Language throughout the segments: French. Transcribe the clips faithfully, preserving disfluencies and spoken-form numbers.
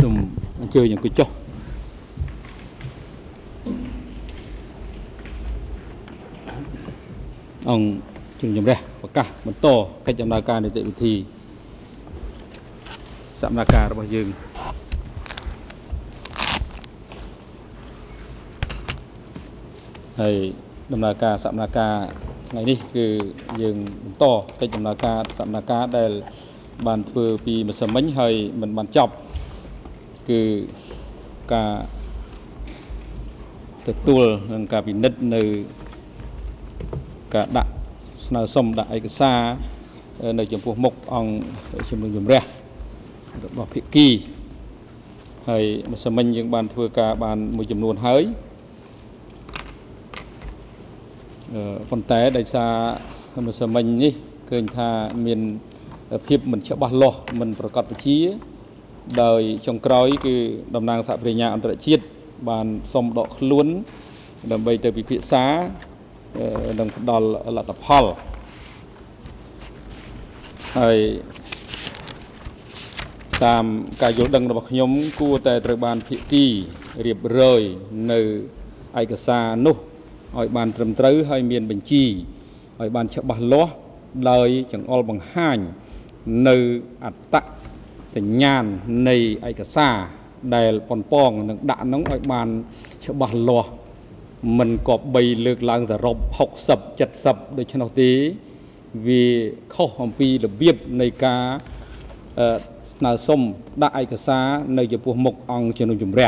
Sum chơi những cái chó ông chừng nhầm ra và cả một to cách trong đại ca để tự thì sạm đại ca bao nhiêu thầy đầm đại ca sạm đại ca ngày đi cứ dừng to cách trong đại ca sạm đại ca đây bàn vừa vì mà sớm mấy hơi mình bàn chọc cứ cả thực tuôn nên cả bị nứt nơi cả đạn nào xong đại cái xa nơi trong cuộc mộc ông trong đường dùng ra bảo phía kỳ hay mà sớm mình những bàn vừa cả bàn một chấm luôn hới còn té đại xa mà sớm mình đi cứ tha miền phía mình sẽ bắt lo mìnhประกอบวิธีđời trong cõi cứ đồng năng xã về nhà anh đã chiết bàn xong đọ luôn đầm bây từ bị phía xá đồng đò là tập hall rồi tam cả dấu đằng bậc nhóm cua tại trời bàn phía kỳ riệp rời nơi ai cả xa nô hỏi bàn trầm trứ hay miền bình chi hỏi bàn sẽ bắt lo đời chẳng all bằng hành nơi ạt tặngสัญญาณในเอกสารได้ปนป้องหนึ่งด่านน้องไอ้บานฉบับล้อมันก็ใบเลือกลางจะรบหกสับเจ็ดสับโดยชนตีvìข้อความปีระเบียบในการนาส้มได้เอกสารในจะพวกมกองเชนุจุมเรีย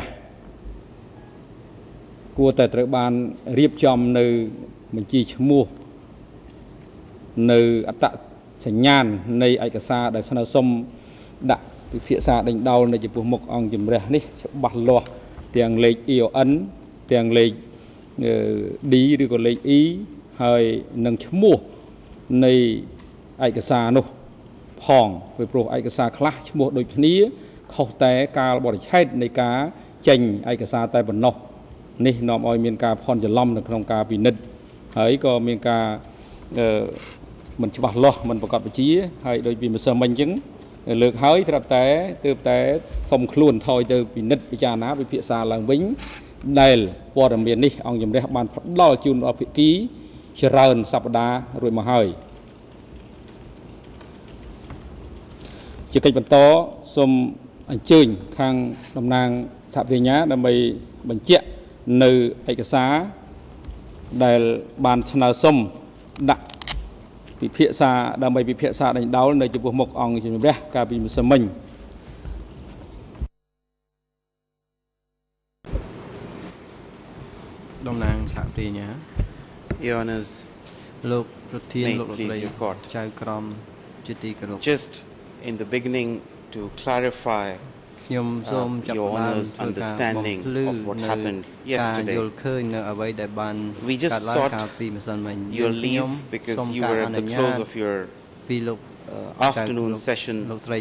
กลัวแต่ตระบานเรียบจอมในบัญชีชมูในอัตสัญญาณในเอกสารได้นาส้มđã phía xa đánh đầu này chỉ buộc một ông chìm ra đi bắt lo tiền lấy yêu ấn tiền lấy đi đi còn lấy ý hay nâng chấm mua này ai cái xa nô phòng về pro ai cái xa class mua đôi ní không té cao bỏ chết này cá chành ai cái xa tay bẩn nọc này nòm oi miền cá phònจะล่อมtrong cá bị nứt ấy có miền cá mình chỉ bắt lo mìnhประกอบวิธีhay đôi vì mình sợ mình chứngเลือกหายแต่แต่เติบแต่สมคลุนทอยเติบปีนิดปีจานะปีเพียซาหลังวิ่งได้ปอดเมียนนี่องยมเรียกบานพดล่อจูนอภิกีเชริญสัปดาห์รวยมาให้จะกิจบรรโตสมอันจืนข้างลำนางสับเรียนดำไปบรรเจาะในเอกสารได้บานชนะสมดักbị phía xa đang bị phía xa đánh đau nơi chụp một ông chỉ biết cả bị sầm mình đông nàng sạm thì nhá Ionas lục thiên lục lấy chai crom just in the beginning to clarify Uh, your Honor's understanding of what happened yesterday. We just sought your leave because you were at the close of your uh, afternoon session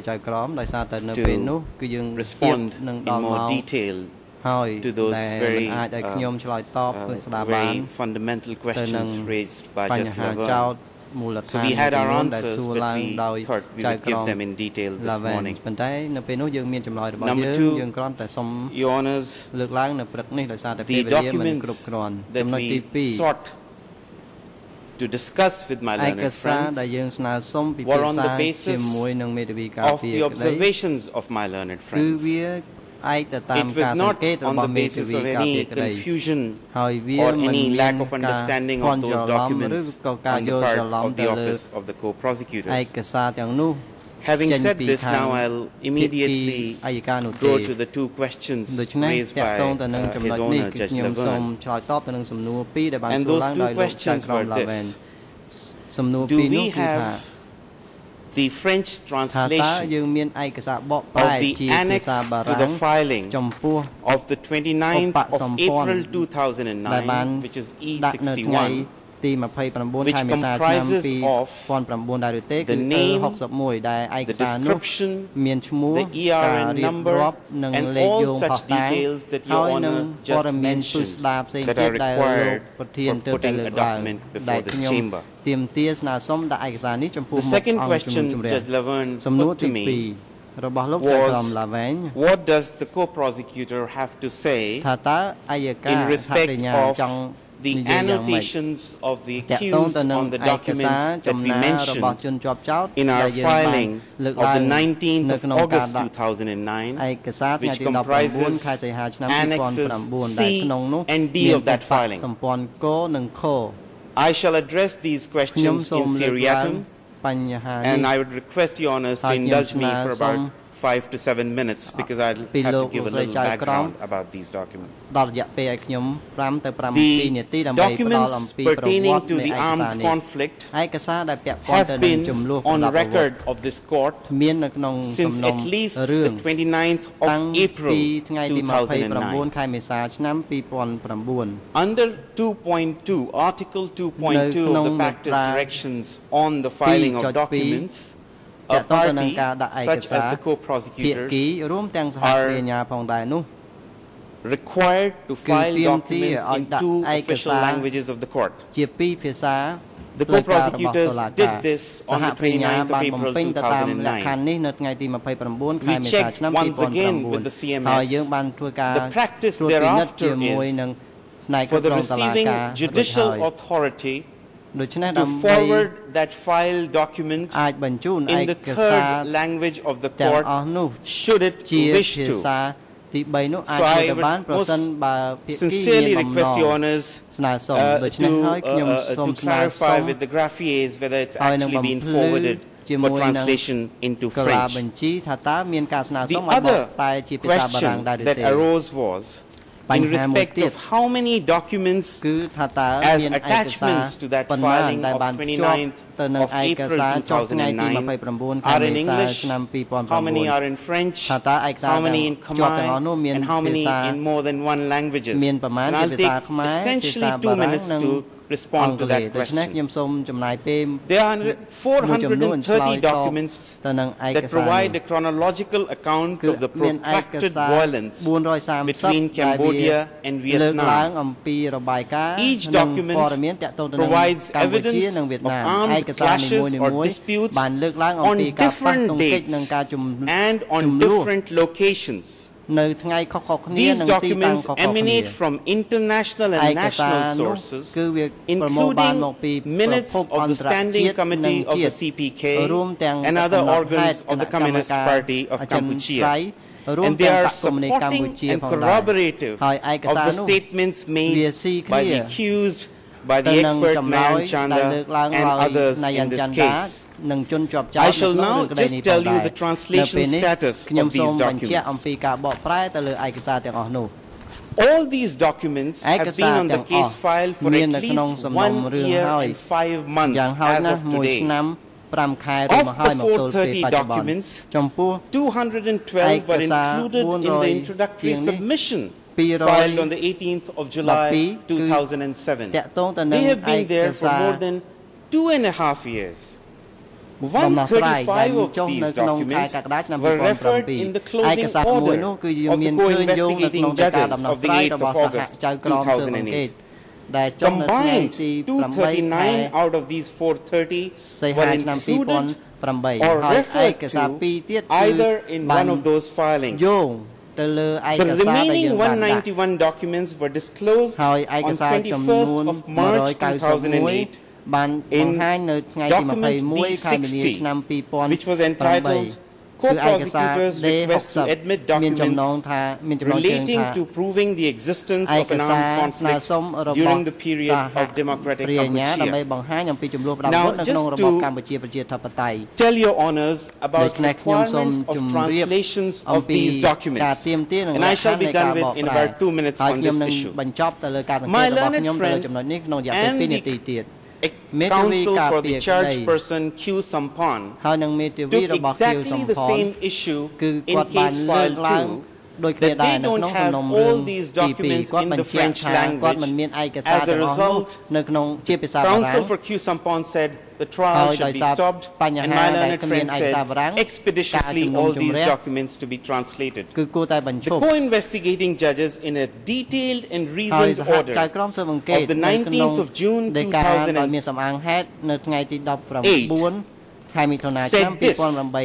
to respond in more detail to those very, uh, uh, very fundamental questions raised by Judge Laverne. So we had our answers, but we thought we would give them in detail this morning. Number two, Your Honours, the documents that we sought to discuss with my learned friends were on the basis of the observations of my learned friends. It was not on the basis of any confusion or any lack of understanding of those documents on the part of the Office of the Co-Prosecutors. Having said this, now I'll immediately go to the two questions raised by uh, His Honour Judge Laverne. And those two questions were this. Do we have the French translation of the annex to the filing of the twenty-ninth of April two thousand nine, which is E sixty-one, which comprises of the name, the description, the E R N number, and all such details that Your Honour just mentioned that are required for putting a document before the chamber. The second question Judge Laverne put to me was what does the co-prosecutor have to say in respect of the annotations of the accused on the documents that we mentioned in our filing of the nineteenth of August two thousand nine, which comprises annexes C and D of that filing. I shall address these questions in seriatim, and I would request your honors to indulge me for about five to seven minutes because I'll have to give a little background about these documents. The documents pertaining to the armed conflict have been on record of this court since at least the twenty-ninth of April two thousand nine. Under two point two, Article two point two of the Practice Directions on the filing of documents, a party, such as the co-prosecutors, are required to file documents in two official languages of the court. The co-prosecutors did this on the twenty-ninth of April two thousand nine. We checked once again with the C M S. The practice thereafter is for the receiving judicial authority to forward that file document in the third language of the court, should it wish to. So I would most sincerely request your honors uh, to, uh, uh, to clarify with the graphiers whether it's actually been forwarded for translation into French. The other question that arose was in respect of how many documents as attachments to that filing of twenty-ninth of April two thousand nine are in English, how many are in French, how many in Khmer, and how many in more than one languages. And I'll take essentially two minutes to respond to that question. There are four hundred thirty documents that provide a chronological account of the protracted violence between Cambodia and Vietnam. Each document provides evidence of armed clashes or disputes on different dates and on different locations. These documents emanate from international and national sources, including minutes of the Standing Committee of the C P K and other organs of the Communist Party of Cambodia. And they are supporting and corroborative of the statements made by the accused, by the expert Mayan Chanda and others in this case. I shall now just tell you the translation status of these documents. All these documents have been on the case file for at least one year and five months as of today. Of the four hundred thirty documents, two hundred twelve were included in the introductory submission filed on the eighteenth of July two thousand seven. They have been there for more than two and a half years. one hundred thirty-five of these documents were referred in the closing order of the co-investigating judges of the eighth of August two thousand eight. Combined, two hundred thirty-nine out of these four hundred thirty were included or referred to either in one of those filings. The remaining one hundred ninety-one documents were disclosed on twenty-first of March two thousand eight in document D sixty, which was entitled Co-Prosecutors Request to Admit Documents Relating to Proving the Existence of an Armed Conflict During the Period of Democratic Cambodia. Now, just to tell your honors about the requirements of translations of these documents, and I shall be done with in about two minutes on this issue. My learned friend and the counsel for the charged person Q Sampan took exactly the same issue in case file two, that they don't have all these documents in the French language. As a result, counsel for Q Sampan said the trial should be stopped, and my learned friend said expeditiously all these documents to be translated. The co-investigating judges, in a detailed and reasoned order of the nineteenth of June two thousand eight, said this,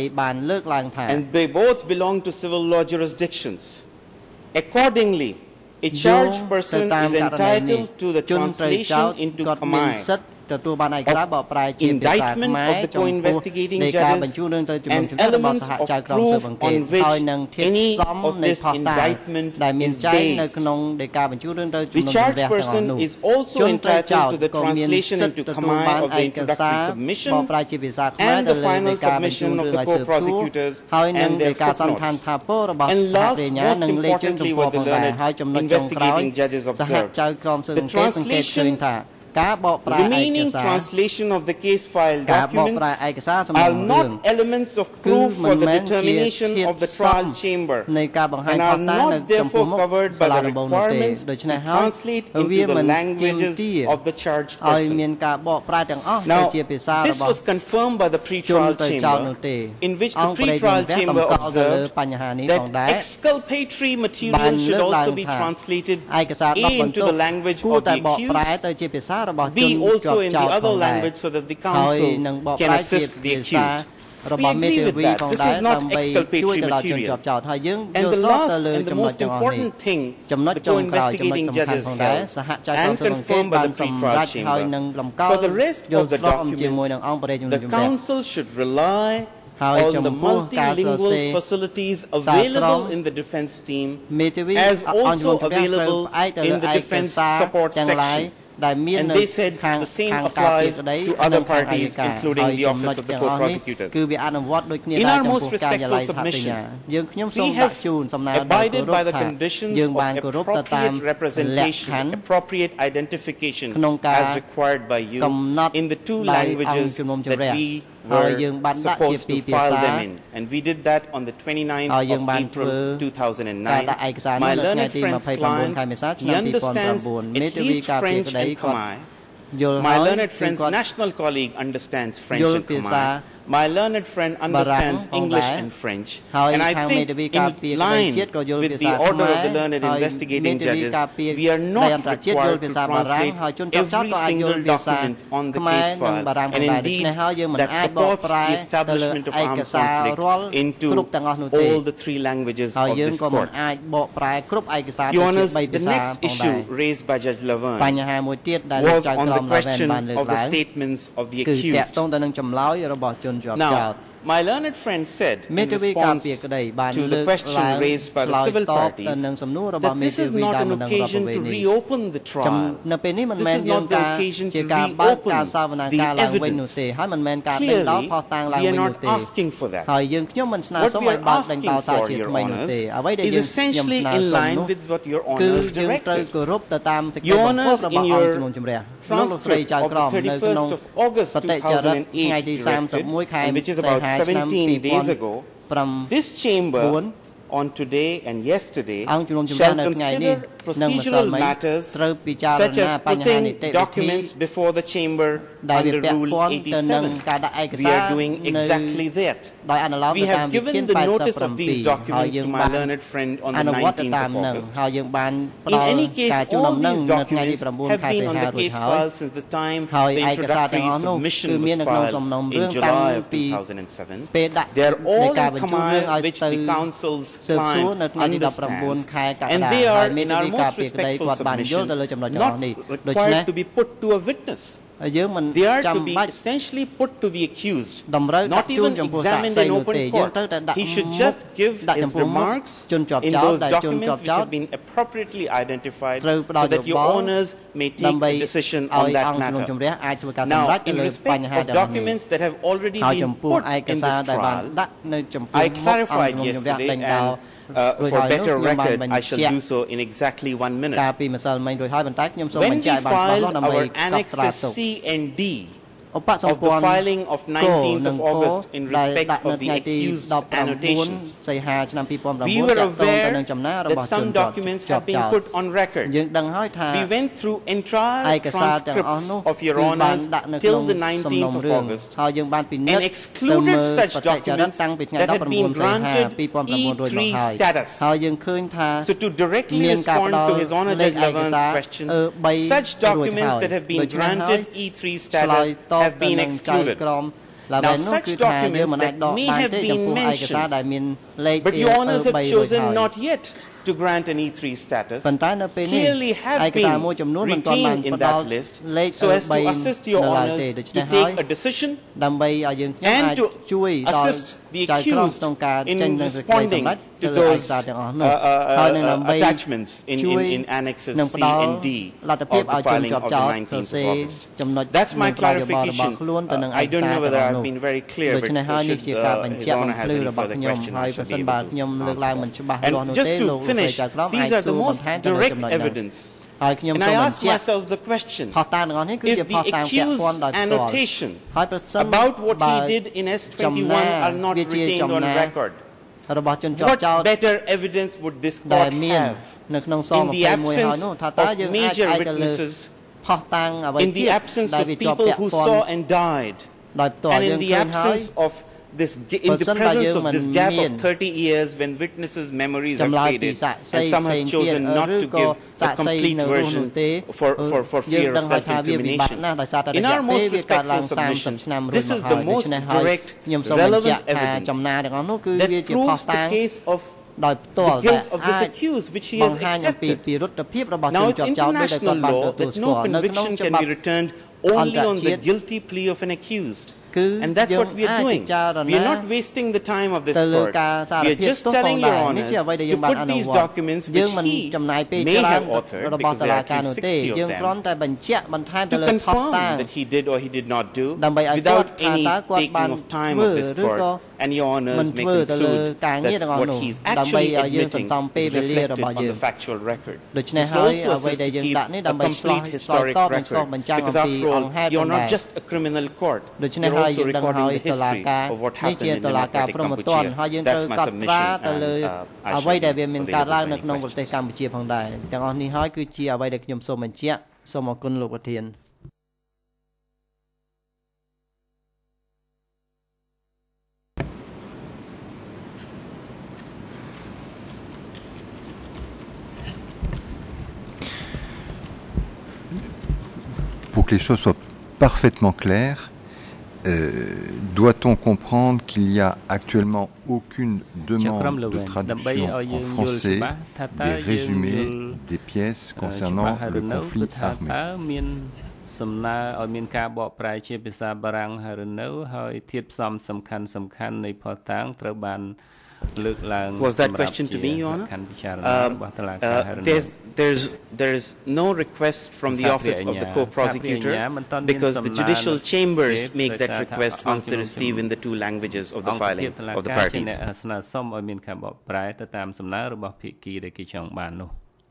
and they both belong to civil law jurisdictions. Accordingly, a charged person is entitled to the translation into Khmer of indictment of the co-investigating judges and elements of proof on which any of this indictment is based. The charged person is also entitled to the translation into Khmer of the introductory submission and the final submission of the co-prosecutors and their footnotes. And last, most importantly, what the learned investigating judges observed, the translation remaining translation of the case file documents are not elements of proof for the determination of the trial chamber and are not therefore covered by the requirements to translate into the languages of the charged person. Now, this was confirmed by the pre-trial chamber, in which the pre-trial chamber observed that exculpatory material should also be translated A into the language of the accused, B also in the other language so that the counsel can assist the accused. We agree with that. This is not exculpatory material. And the last and the most important thing the co-investigating judges held and confirmed by the pre-trial chamber, for the rest of the documents, the counsel should rely on the multilingual facilities available in the defense team as also available in the defense support section. And they said the same applies to other parties, including the Office of the Co-Prosecutors. In our most respectful submission, we have abided by the conditions of appropriate representation, appropriate identification as required by you in the two languages that we were supposed to file them in. And we did that on the twenty-ninth of April two thousand nine. My learned friend's client, he understands at least French and Khmer. My learned friend's national colleague understands French and Khmer. My learned friend understands English and French. And I think in line with the order of the learned investigating judges, we are not required to translate every single document on the case file. And indeed, that supports the establishment of armed conflict into all the three languages of this court. Your Honours, the next issue raised by Judge Laverne was on the question of the statements of the accused. Now, my learned friend said in response to the question raised by the civil parties that this is not an occasion to reopen the trial. This is not the occasion to reopen the evidence. Clearly, we are not asking for that. What we are asking for, Your Honours, is essentially in line with what Your Honours directed. Your Honours, in your transcript of the thirty-first of August two thousand eight directed, and which is about seventeen days ago, this chamber on today and yesterday shall consider procedural matters such as putting documents before the chamber under Rule eighty-seven. We are doing exactly that. We have given the notice of these documents to my learned friend on the nineteenth of August. In any case, all these documents have been on the case file since the time the introductory submission was filed in July of two thousand seven. They are all in Khmer, which the council's client understands, and they are, in our most respectful submission, not required to be put to a witness. They are to be essentially put to the accused, not even examined in open court. He should just give his remarks in those documents which have been appropriately identified so that your Honours may take a decision on that matter. Now, in respect of documents that have already been put in this trial, I clarified yesterday and Uh, for better record, I shall do so in exactly one minute. When we filed our annexes C and D of the filing of nineteenth of August in respect of the accused's annotations, we were aware that some documents have been put on record. We went through entire transcripts of Your Honours till the nineteenth of August and excluded such documents that had been granted E three status. So to directly respond to His Honour Judge Laverne's question, such documents that have been granted E three status have been excluded. Now, such documents that may have been mentioned, but your honors have chosen not yet to grant an E three status, clearly have been retained in that list so as to assist your honors to take a decision and to assist the accused in responding to those uh, uh, uh, attachments in, in, in annexes C and D of the filing of the nineteenth of August. That's my clarification. Uh, I don't know whether I've been very clear, but should uh, His Honor has any further question, I shall be able to answer that. And just to finish, these are the most direct evidence. And I ask myself the question, if the accused's annotation about what he did in S twenty-one are not retained on record, what better evidence would this court have in the absence of major witnesses, in the absence of people who saw and died, and in the absence of this, in the presence of this gap of thirty years when witnesses' memories have faded, and some have chosen not to give a complete version for, for, for fear of self-incrimination. In our most respectful submission, this is the most direct, relevant evidence that proves the case of the guilt of this accused, which he has accepted. Now, it's international law that no conviction can be returned only on the guilty plea of an accused. And that's what we are doing. We are not wasting the time of this court. We are just telling your honors to put these documents, which he may have authored, because there are at least sixty of them, to confirm that he did or he did not do, without any taking of time of this court. And your honors may conclude that what he's actually admitting is reflected on the factual record. This also assists to keep a complete historic record, because after all, you're not just a criminal court. You're also recording the history of what happened in democratic Cambodia. That's my submission, and uh, I shall be available for any questions. Pour que les choses soient parfaitement claires, euh, doit-on comprendre qu'il n'y a actuellement aucune demande de traduction en français des résumés des pièces concernant le conflit armé? សំណើឲ្យមានការបកប្រែជាភាសាបារាំងហើយនៅហើយធាតុផ្សំសំខាន់សំខាន់នៃភស្តុតាងត្រូវបានលើកឡើង Was that question to me, Your Honor? Um, uh, there's, there's, there's no request from the office of the co-prosecutor because the judicial chambers make that request once they receive in the two languages of the filing of the parties. ស្នើសុំឲ្យមានការបកប្រែទៅតាមសំណើរបស់ភាគីដែលគេចង់បាននោះ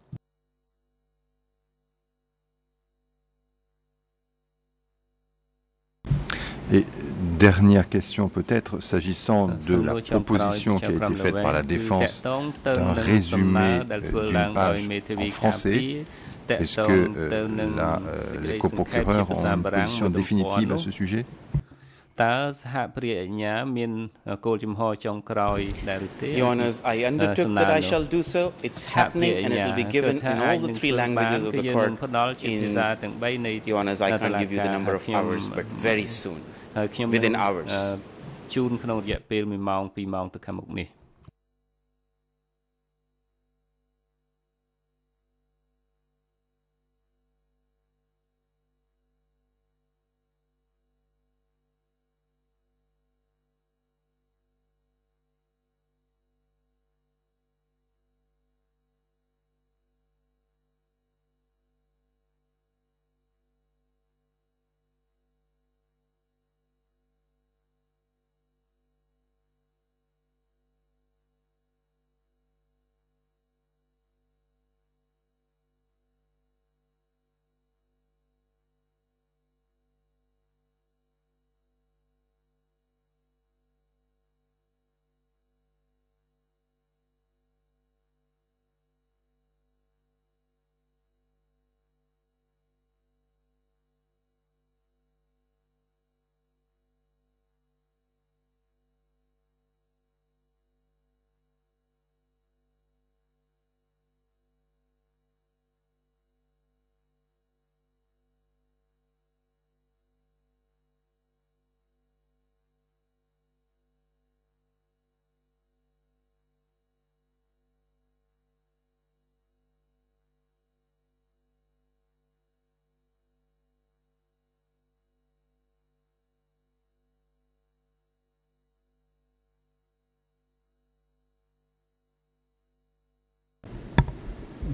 Et dernière question peut-être, s'agissant de la proposition qui a été faite par la défense d'un résumé d'une page en français, est-ce que euh, la, euh, les coprocureurs ont une position définitive à ce sujet? Your Honors, I undertook that I shall do so. It's happening and it will be given in all the three languages of the court. In, Your Honors, I can't give you the number of hours, but very soon, within hours.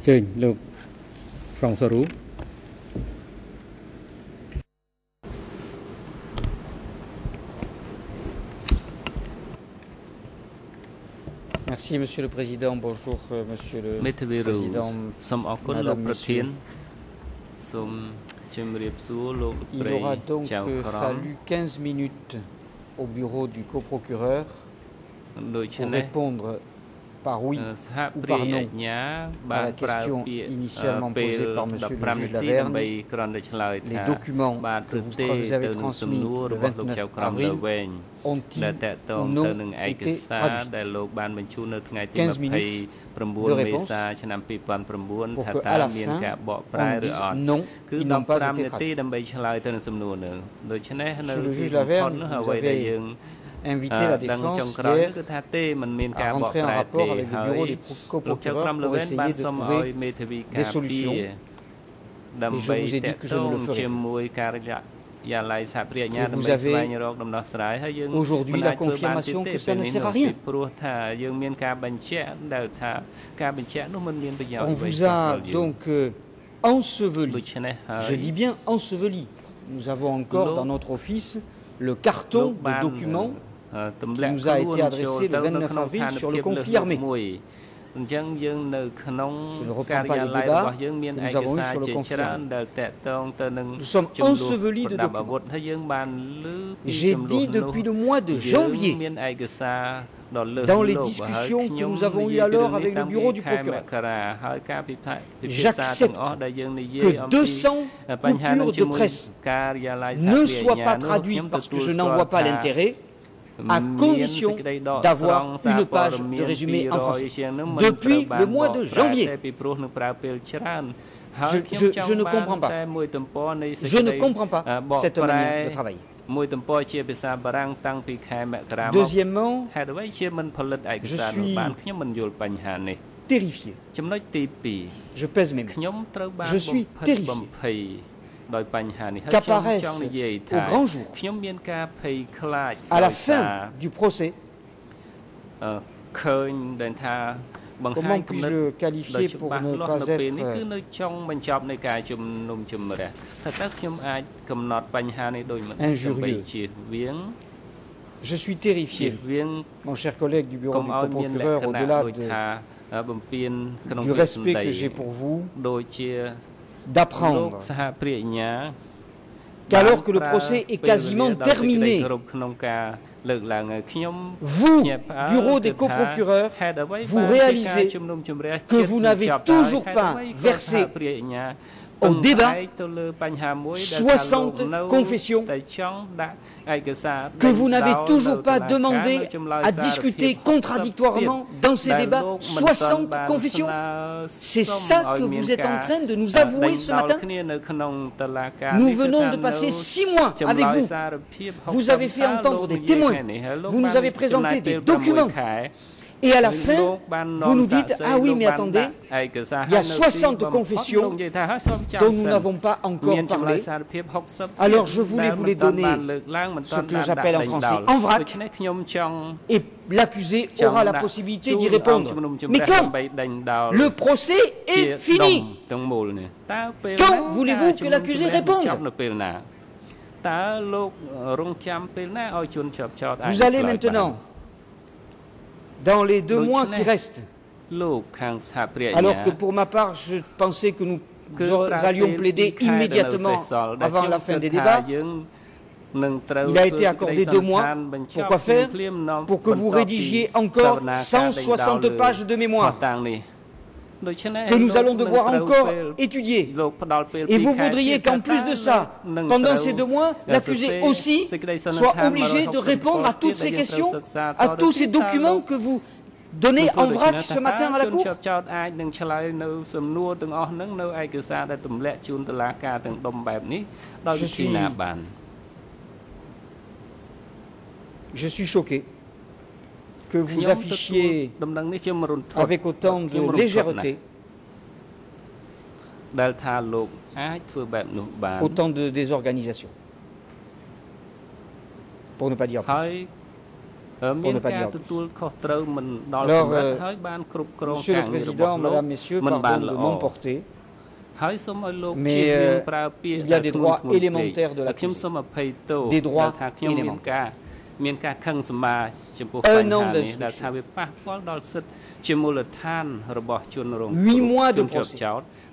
Merci Monsieur le Président. Bonjour euh, Monsieur le Président. Madame, Monsieur. Il aura donc euh, fallu quinze minutes au bureau du coprocureur pour répondre par oui ou par non à la question initialement posée par Monsieur le juge Laverne. Les documents que vous avez transmis le vingt-neuf avril ont-ils ou non été traduits? quinze minutes de réponse pour qu'à la fin, on dise non, ils n'ont pas été traduits. Monsieur le juge Laverne, vous avez invité la défense hier à rentrer en rapport avec le bureau des coprocureurs pour essayer de trouver des solutions. Et je vous ai dit que je ne le ferai pas. Et vous avez aujourd'hui la confirmation que ça ne sert à rien. On vous a donc euh, enseveli, je dis bien enseveli. Nous avons encore dans notre office le carton de documents qui nous a été adressé le vingt-neuf avril sur le conflit armé. Je ne reprends pas les débats que nous avons eus sur le conflit armé. Nous sommes ensevelis de documents. J'ai dit depuis le mois de janvier, dans les discussions que nous avons eues alors avec le bureau du procureur, j'accepte que deux cents coupures de presse ne soient pas traduites parce que je n'en vois pas l'intérêt, à condition d'avoir une page de résumé en français. Depuis le mois de janvier, je, je, je ne comprends pas. Je ne comprends pas cette manière de travailler. Deuxièmement, je suis terrifié. Je pèse mes mots. Je suis terrifié qu'apparaisse au grand jour, à la fin du procès, comment puis-je le qualifier pour ne pas être injurieux? Je suis terrifié, mon cher collègue du bureau du procureur, au-delà de, du respect que j'ai pour vous, d'apprendre qu'alors que le procès est quasiment terminé, vous, bureau des coprocureurs, vous réalisez que vous n'avez toujours pas versé au débat soixante confessions, que vous n'avez toujours pas demandé à discuter contradictoirement dans ces débats soixante confessions. C'est ça que vous êtes en train de nous avouer ce matin. Nous venons de passer six mois avec vous. Vous avez fait entendre des témoins. Vous nous avez présenté des documents. Et à la fin, vous nous dites, ah oui, mais attendez, il y a soixante confessions dont nous n'avons pas encore parlé. Alors je voulais vous les donner, ce que j'appelle en français, en vrac, et l'accusé aura la possibilité d'y répondre. Mais quand le procès est fini, quand voulez-vous que l'accusé réponde? Vous allez maintenant, dans les deux mois qui restent, alors que pour ma part, je pensais que nous allions plaider immédiatement avant la fin des débats, il a été accordé deux mois. Pourquoi faire? Pour que vous rédigiez encore cent soixante pages de mémoire que nous allons devoir encore étudier. Et vous voudriez qu'en plus de ça, pendant ces deux mois, l'accusé aussi soit obligé de répondre à toutes ces questions, à tous ces documents que vous donnez en vrac ce matin à la Cour? Je suis, je suis choqué que vous affichiez avec autant de légèreté, autant de désorganisation, pour ne pas dire plus. pour ne pas dire plus. Alors, euh, Monsieur le Président, Mesdames, Messieurs, pardon de m'emporter, mais euh, il y a des droits élémentaires de l'accusé, des droits élémentaires. Un an d'instruction, huit mois de procès,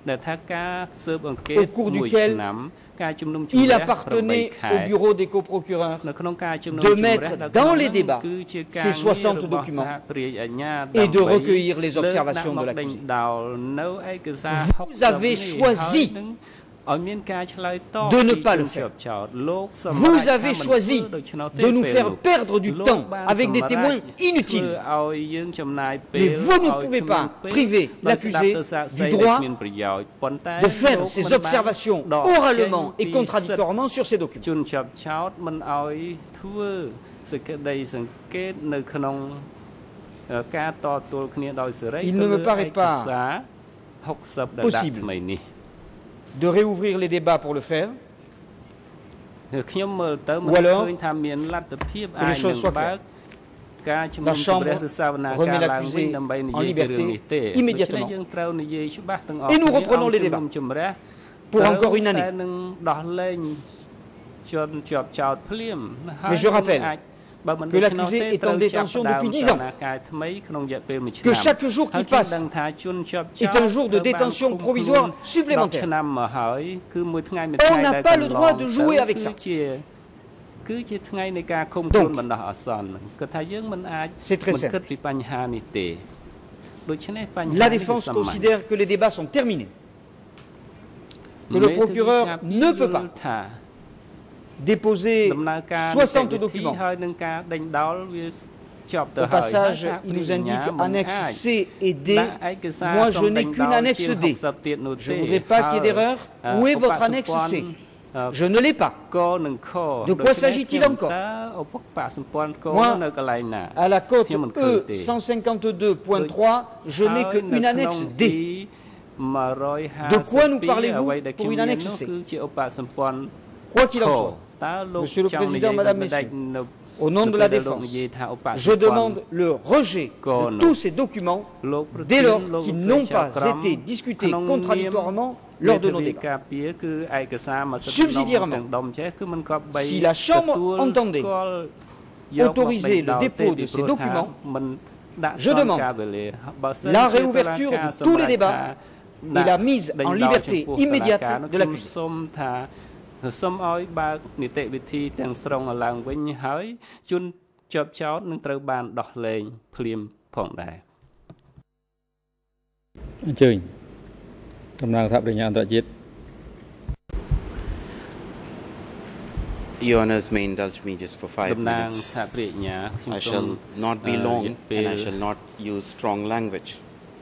au cours duquel il appartenait au bureau des coprocureurs de mettre dans les débats ces soixante documents et de recueillir les observations de l'accusé. Vous avez choisi de ne pas le faire. Vous avez choisi de nous faire perdre du temps avec des témoins inutiles. Mais vous ne pouvez pas priver l'accusé du droit de faire ses observations oralement et contradictoirement sur ces documents. Il ne me paraît pas possible de réouvrir les débats pour le faire, ou alors que les choses soient claires. La Chambre remet l'accusé en liberté immédiatement et nous reprenons les débats pour encore une année. Mais je rappelle que l'accusé est en détention depuis dix ans, que chaque jour qui passe est un jour de détention provisoire supplémentaire. On n'a pas le droit de jouer avec ça. Donc, c'est très simple. La défense considère que les débats sont terminés, que le procureur ne peut pas déposer soixante documents. Au passage, il nous indique annexe C et D. Moi, je n'ai qu'une annexe D. Je ne voudrais pas qu'il y ait d'erreur. Où est votre annexe C? Je ne l'ai pas. De quoi s'agit-il encore? Moi, à la cote E cent cinquante-deux point trois, je n'ai qu'une annexe D. De quoi nous parlez-vous pour une annexe C? Quoi qu'il en soit, Monsieur le Président, Madame, Messieurs, au nom de la défense, je demande le rejet de tous ces documents dès lors qu'ils n'ont pas été discutés contradictoirement lors de nos débats. Subsidiairement, si la Chambre entendait autoriser le dépôt de ces documents, je demande la réouverture de tous les débats et la mise en liberté immédiate de l'accusé. សូមឲ្យបើកនីតិវិធីទាំងស្រុងឡើងវិញហើយជនជាប់ចោតនឹងត្រូវបានដោះលែងភ្លាមផងដែរអញ្ជើញតំណាងសហប្រញ្ញាអន្តរជាតិ Your Honours may indulge me just for five minutes. I shall not be long and I shall not use strong language.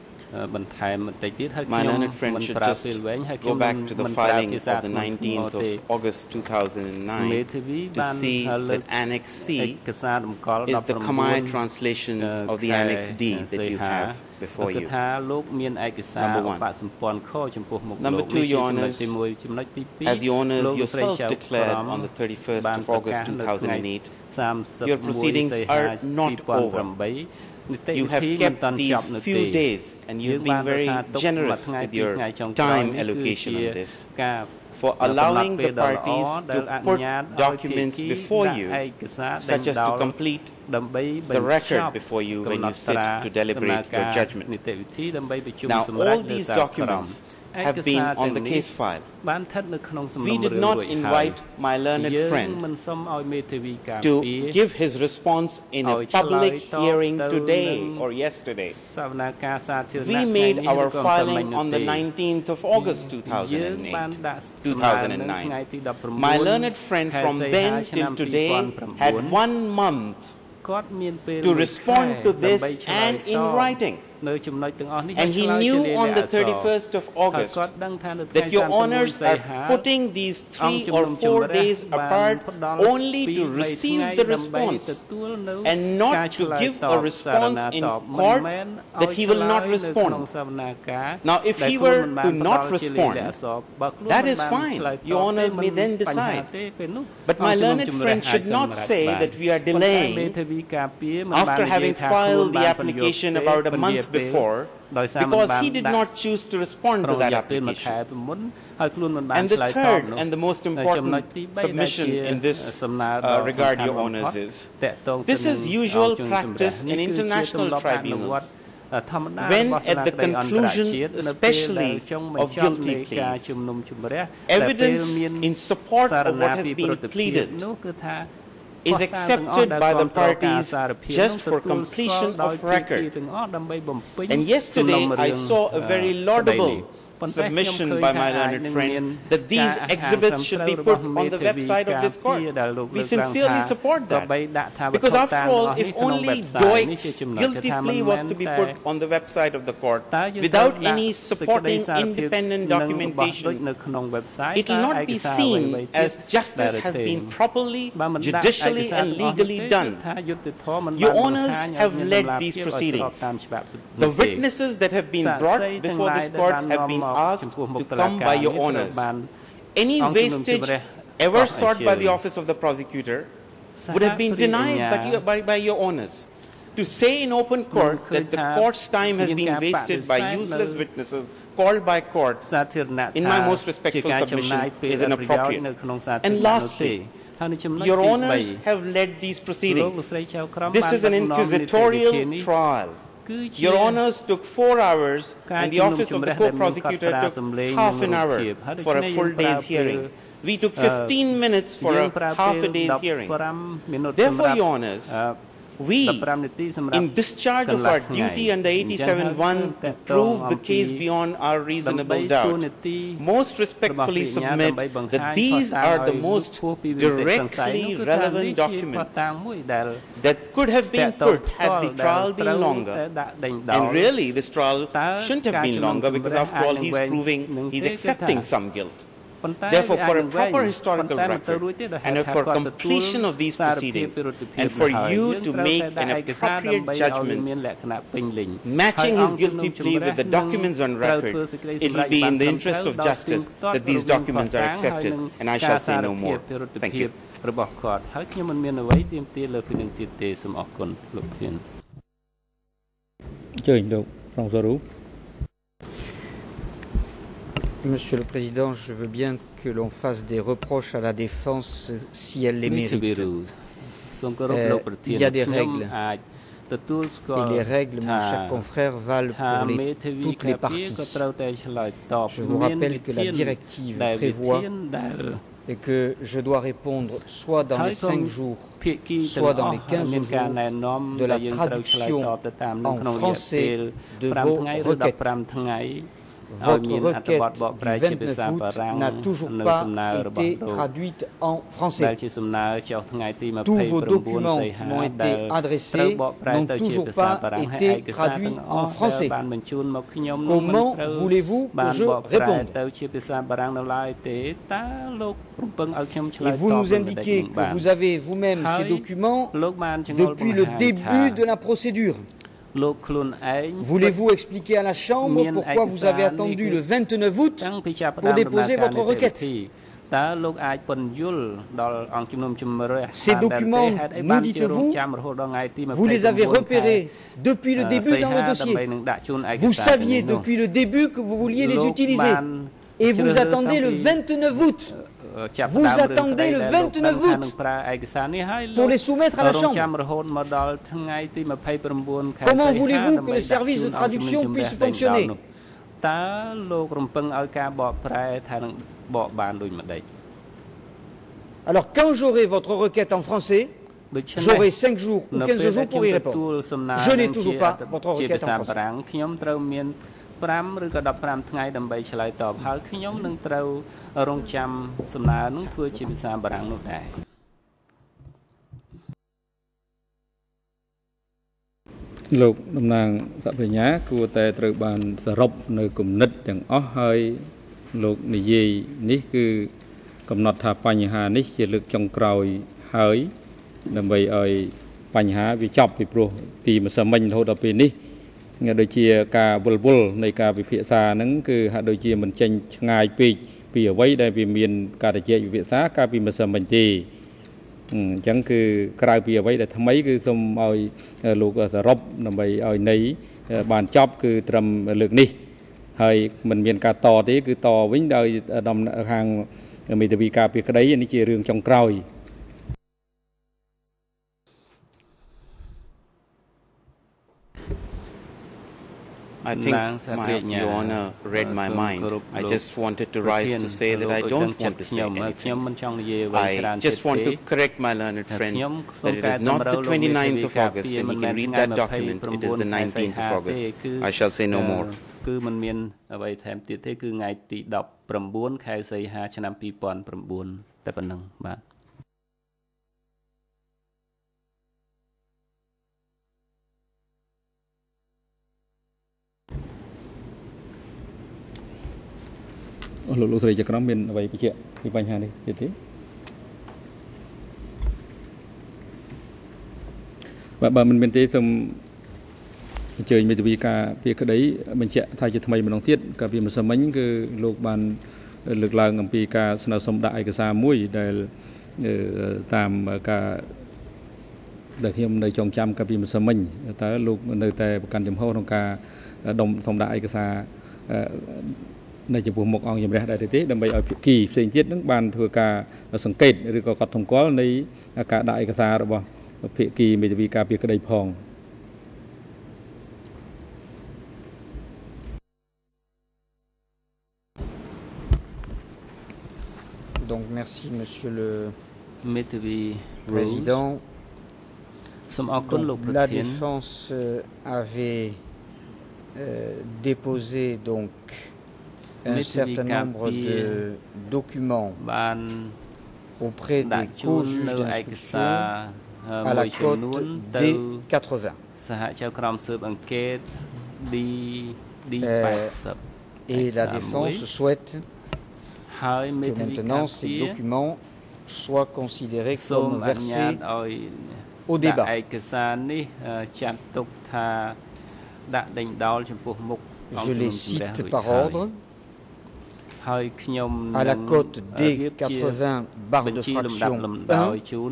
My learned friend should just go back to the filing of the nineteenth of August two thousand nine to see that Annex C is the Khmer translation of the Annex D that you have before you. Number one. Number two, Your Honours, as Your Honours yourself declared on the thirty-first of August two thousand eight, your proceedings are not over. You have kept these few days and you've been very generous with your time allocation on this, for allowing the parties to put documents before you, such as to complete the record before you when you sit to deliberate your judgment. Now, all these documents have been on the case file. We did not invite my learned friend to give his response in a public hearing today or yesterday. We made our filing on the nineteenth of August two thousand nine. My learned friend from then till today had one month to respond to this and in writing. And he knew on the thirty-first of August that your honors are putting these three or four days apart only to receive the response and not to give a response in court that he will not respond. Now, if he were to not respond, that is fine. Your honors may then decide. But my learned friend should not say that we are delaying after having filed the application about a month before, because he did not choose to respond to that application. And the third and the most important submission in this uh, regard, your honors, is this is usual practice in international tribunals. When at the conclusion, especially of guilty pleas, evidence in support of what has been pleaded is accepted by the parties just for completion of record. And yesterday I saw a very laudable submission by my learned friend that these exhibits should be put on the website of this court. We sincerely support that. Because after all, if only Doik's guilty plea was to be put on the website of the court without any supporting independent documentation, it will not be seen as justice has been properly, judicially and legally done. Your honors have led these proceedings. The witnesses that have been brought before this court have been asked to come by your honors. Any wastage ever sought by the office of the prosecutor would have been denied by, your, by, by your honors. To say in open court that the court's time has been wasted by useless witnesses called by court, in my most respectful submission, is inappropriate. And lastly, your honors have led these proceedings. This is an inquisitorial trial. Your honors took four hours and the office of the co-prosecutor took half an hour for a full day's hearing. We took fifteen minutes for a half a day's hearing. Therefore, your honors, we, in discharge of our duty under eighty-seven one to prove the case beyond our reasonable doubt, most respectfully submit that these are the most directly relevant documents that could have been put had the trial been longer. And really, this trial shouldn't have been longer because after all, he's proving, he's accepting some guilt. Therefore, for a proper historical record and for completion of these proceedings and for you to make an appropriate judgment matching his guilty plea with the documents on record, it will be in the interest of justice that these documents are accepted, and I shall say no more. Thank you. Monsieur le Président, je veux bien que l'on fasse des reproches à la défense si elle les mérite. Euh, il y a des règles. Et les règles, mon cher confrère, valent pour les, toutes les parties. Je vous rappelle que la directive prévoit et que je dois répondre soit dans les cinq jours, soit dans les quinze jours de la traduction en français de vos requêtes. Votre requête du vingt-neuf août n'a toujours pas été traduite en français. Tous vos documents qui m'ont été adressés n'ont toujours pas été traduits en français. Comment voulez-vous que je réponde? Et vous nous indiquez que vous avez vous-même ces documents depuis le début de la procédure. Voulez-vous expliquer à la Chambre pourquoi vous avez attendu le vingt-neuf août pour déposer votre requête? Ces documents, nous dites-vous, vous les avez repérés depuis le début dans le dossier. Vous saviez depuis le début que vous vouliez les utiliser. Et vous attendez le vingt-neuf août. Vous attendez le vingt-neuf août pour les soumettre à la Chambre. Comment voulez-vous que les services de traduction puissent fonctionner? Alors quand j'aurai votre requête en français, j'aurai cinq jours ou quinze jours pour y répondre. Je n'ai toujours pas votre requête en français. លោកតំណាងសហប្រញ្ញាគួរតែត្រូវបានសរុបនៅគំនិតទាំងអស់ហើយលោកនិយាយនេះគឺកំណត់ថាបញ្ហានេះជាលើកចុងក្រោយហើយដើម្បីឲ្យបញ្ហាវាចប់ពីព្រោះទីម្សិលមិញរហូតដល់ពេលនេះដូចជាការវល់វល់នៃការវិភាសាហ្នឹងគឺហាក់ដូចជាមិនចេញឆ្ងាយពេកពីអ្វីដែលវាមានការជជែកវិភាសាកាលពីម្សិលមិញទេអញ្ចឹងគឺក្រៅពីអ្វីដែលថ្មីគឺសូមឲ្យលោកសរុបដើម្បីឲ្យន័យបានចប់គឺត្រឹមលើកនេះហើយមិនមានការតទេគឺតវិញដោយដំណាក់ខាងមេធាវីការពារក្តីនេះជារឿងចុងក្រោយ I think my, Your Honor read my mind. I just wanted to rise to say that I don't want to say anything. I just want to correct my learned friend that it is not the twenty-ninth of August, and he can read that document. It is the nineteenth of August. I shall say no more. គឺมันមានអ្វីថែមទៀតទេគឺថ្ងៃទីដប់ប្រាំបួនខែសីហាឆ្នាំពីរពាន់ប្រាំបួនតែប៉ុណ្ណឹងបាទលោកលោកស្រីចក្រមមានអ្វីបញ្ជាក់ពីបញ្ហានេះទៀតទេបាទបើមិនមានទេសូមអញ្ជើញមេធាវីការពារក្តីបញ្ជាក់ថាជាថ្មីម្ដងទៀតកាលពីម្សិលមិញគឺលោកបានលើកឡើងអំពីការស្នើសុំដាក់ឯកសារមួយដែលតាមការដែលខ្ញុំនៅចងចាំកាលពីម្សិលមិញតើលោកនៅតែប្រកាន់ចំហក្នុងការដុំសុំដាក់ឯកសារ នៅចំពោះមុខអង្គជំរះដែរទេដើម្បីឲ្យភាគីផ្សេងទៀតនឹងបានធ្វើការសង្កេតឬក៏កត់សម្គាល់នៃការដាក់ឯកសាររបស់ភាគីមេធាវីការពារក្តីផង Donc merci monsieur le président. La défense avait euh, déposé donc un certain nombre de documents auprès des co-juges d'instruction à la cote D quatre-vingts. Euh, et la défense souhaite que maintenant ces documents soient considérés comme versés au débat. Je les cite par ordre. À la cote D quatre-vingts barre de fraction un,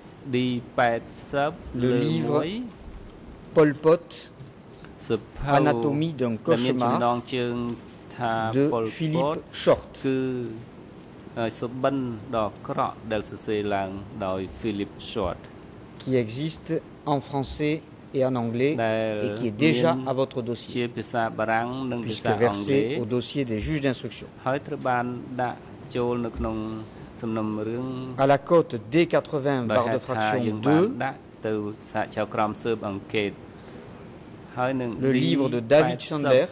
le livre Pol Pot, Anatomie d'un cauchemar de Philippe Short. Qui existe en français et en anglais et qui est déjà à votre dossier, puisque versé au dossier des juges d'instruction. À la cote D quatre-vingts barre de fraction deux, le livre de David Chandler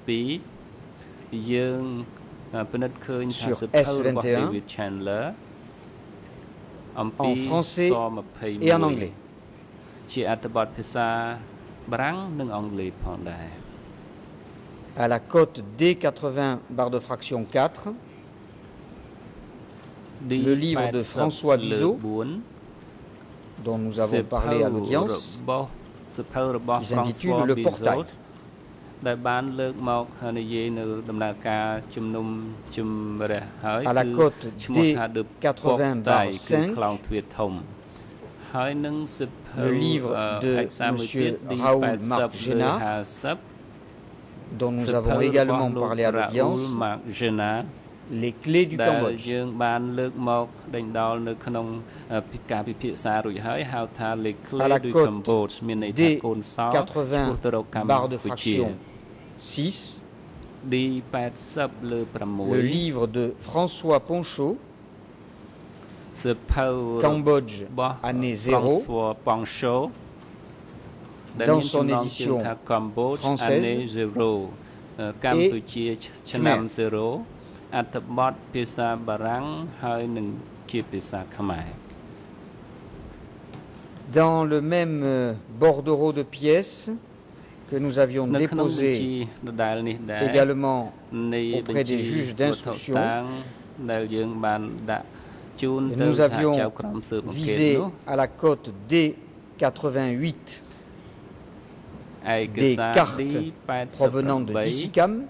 sur S vingt et un en français et en anglais. À la cote D quatre-vingts barre de fraction quatre, le livre de François Bizot, dont nous avons parlé à l'audience, qui s'intitule Le Portail. À la cote D quatre-vingts barre cinq, le livre de M. Raoul Marc Génat, dont nous avons également parlé à l'audience, les clés du Cambodge. À la cote D quatre-vingts barre de fraction six, le livre de François Ponchot, Cambodge, année zéro, dans son édition française, et Khmer. Dans le même bordereau de pièces, que nous avions déposé également auprès des juges d'instruction. Et nous avions visé à la cote D quatre-vingt-huit des cartes provenant de Dissicam,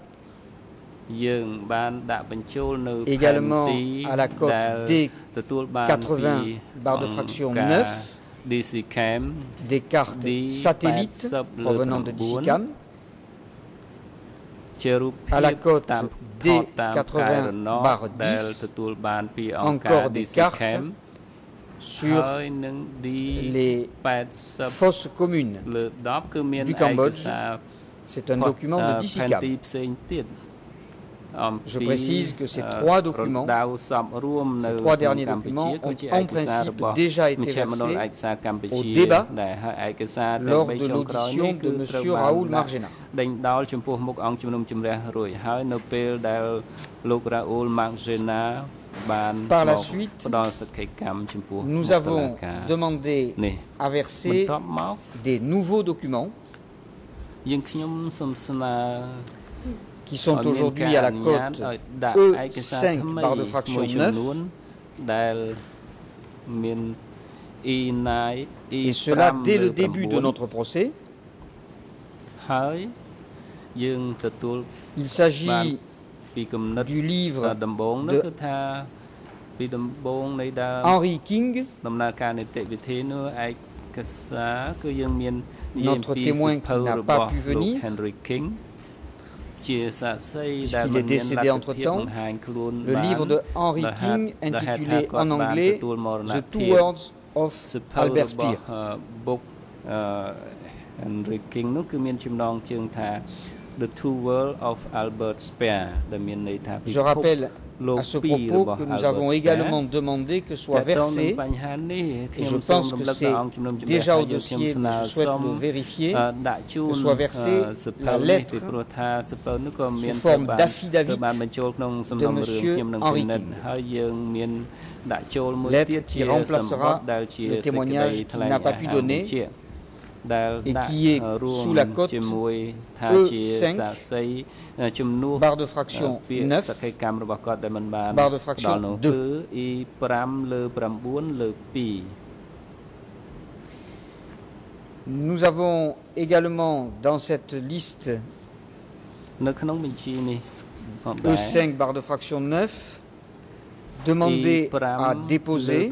également à la cote D quatre-vingts barre de fraction neuf des cartes satellites provenant de Dissicam, à la cote D quatre-vingts barre dix encore des cartes sur les fosses communes du Cambodge. C'est un document de Dissicam. Je précise que ces trois documents, ces trois derniers documents, ont en principe déjà été versés au débat lors de l'audition de M. Raoul Margena. Par la suite, nous avons demandé à verser des nouveaux documents qui sont aujourd'hui à la cote E cinq barre de fraction neuf, et cela dès le début de notre procès. Il s'agit du livre de Henry King, notre témoin qui n'a pas pu venir, puisqu'il est décédé entre-temps. Le livre de Henry King intitulé en anglais The Two Worlds of Albert Speer. Henry King នោះគឺមានចំណងជើងថា The Two Worlds of Albert Speer ដែលមានន័យថា Je rappelle à ce propos que nous avons également demandé que soit versé, et je pense que c'est déjà au dossier, mais je souhaite le vérifier, que soit versé la lettre sous forme d'affidavit de M. Henry King. Lettre qui remplacera le témoignage qu'il n'a pas pu donner et qui est sous la cote E cinq barre de fraction neuf barre de fraction deux. Nous avons également dans cette liste E cinq barre de fraction neuf demandé à déposer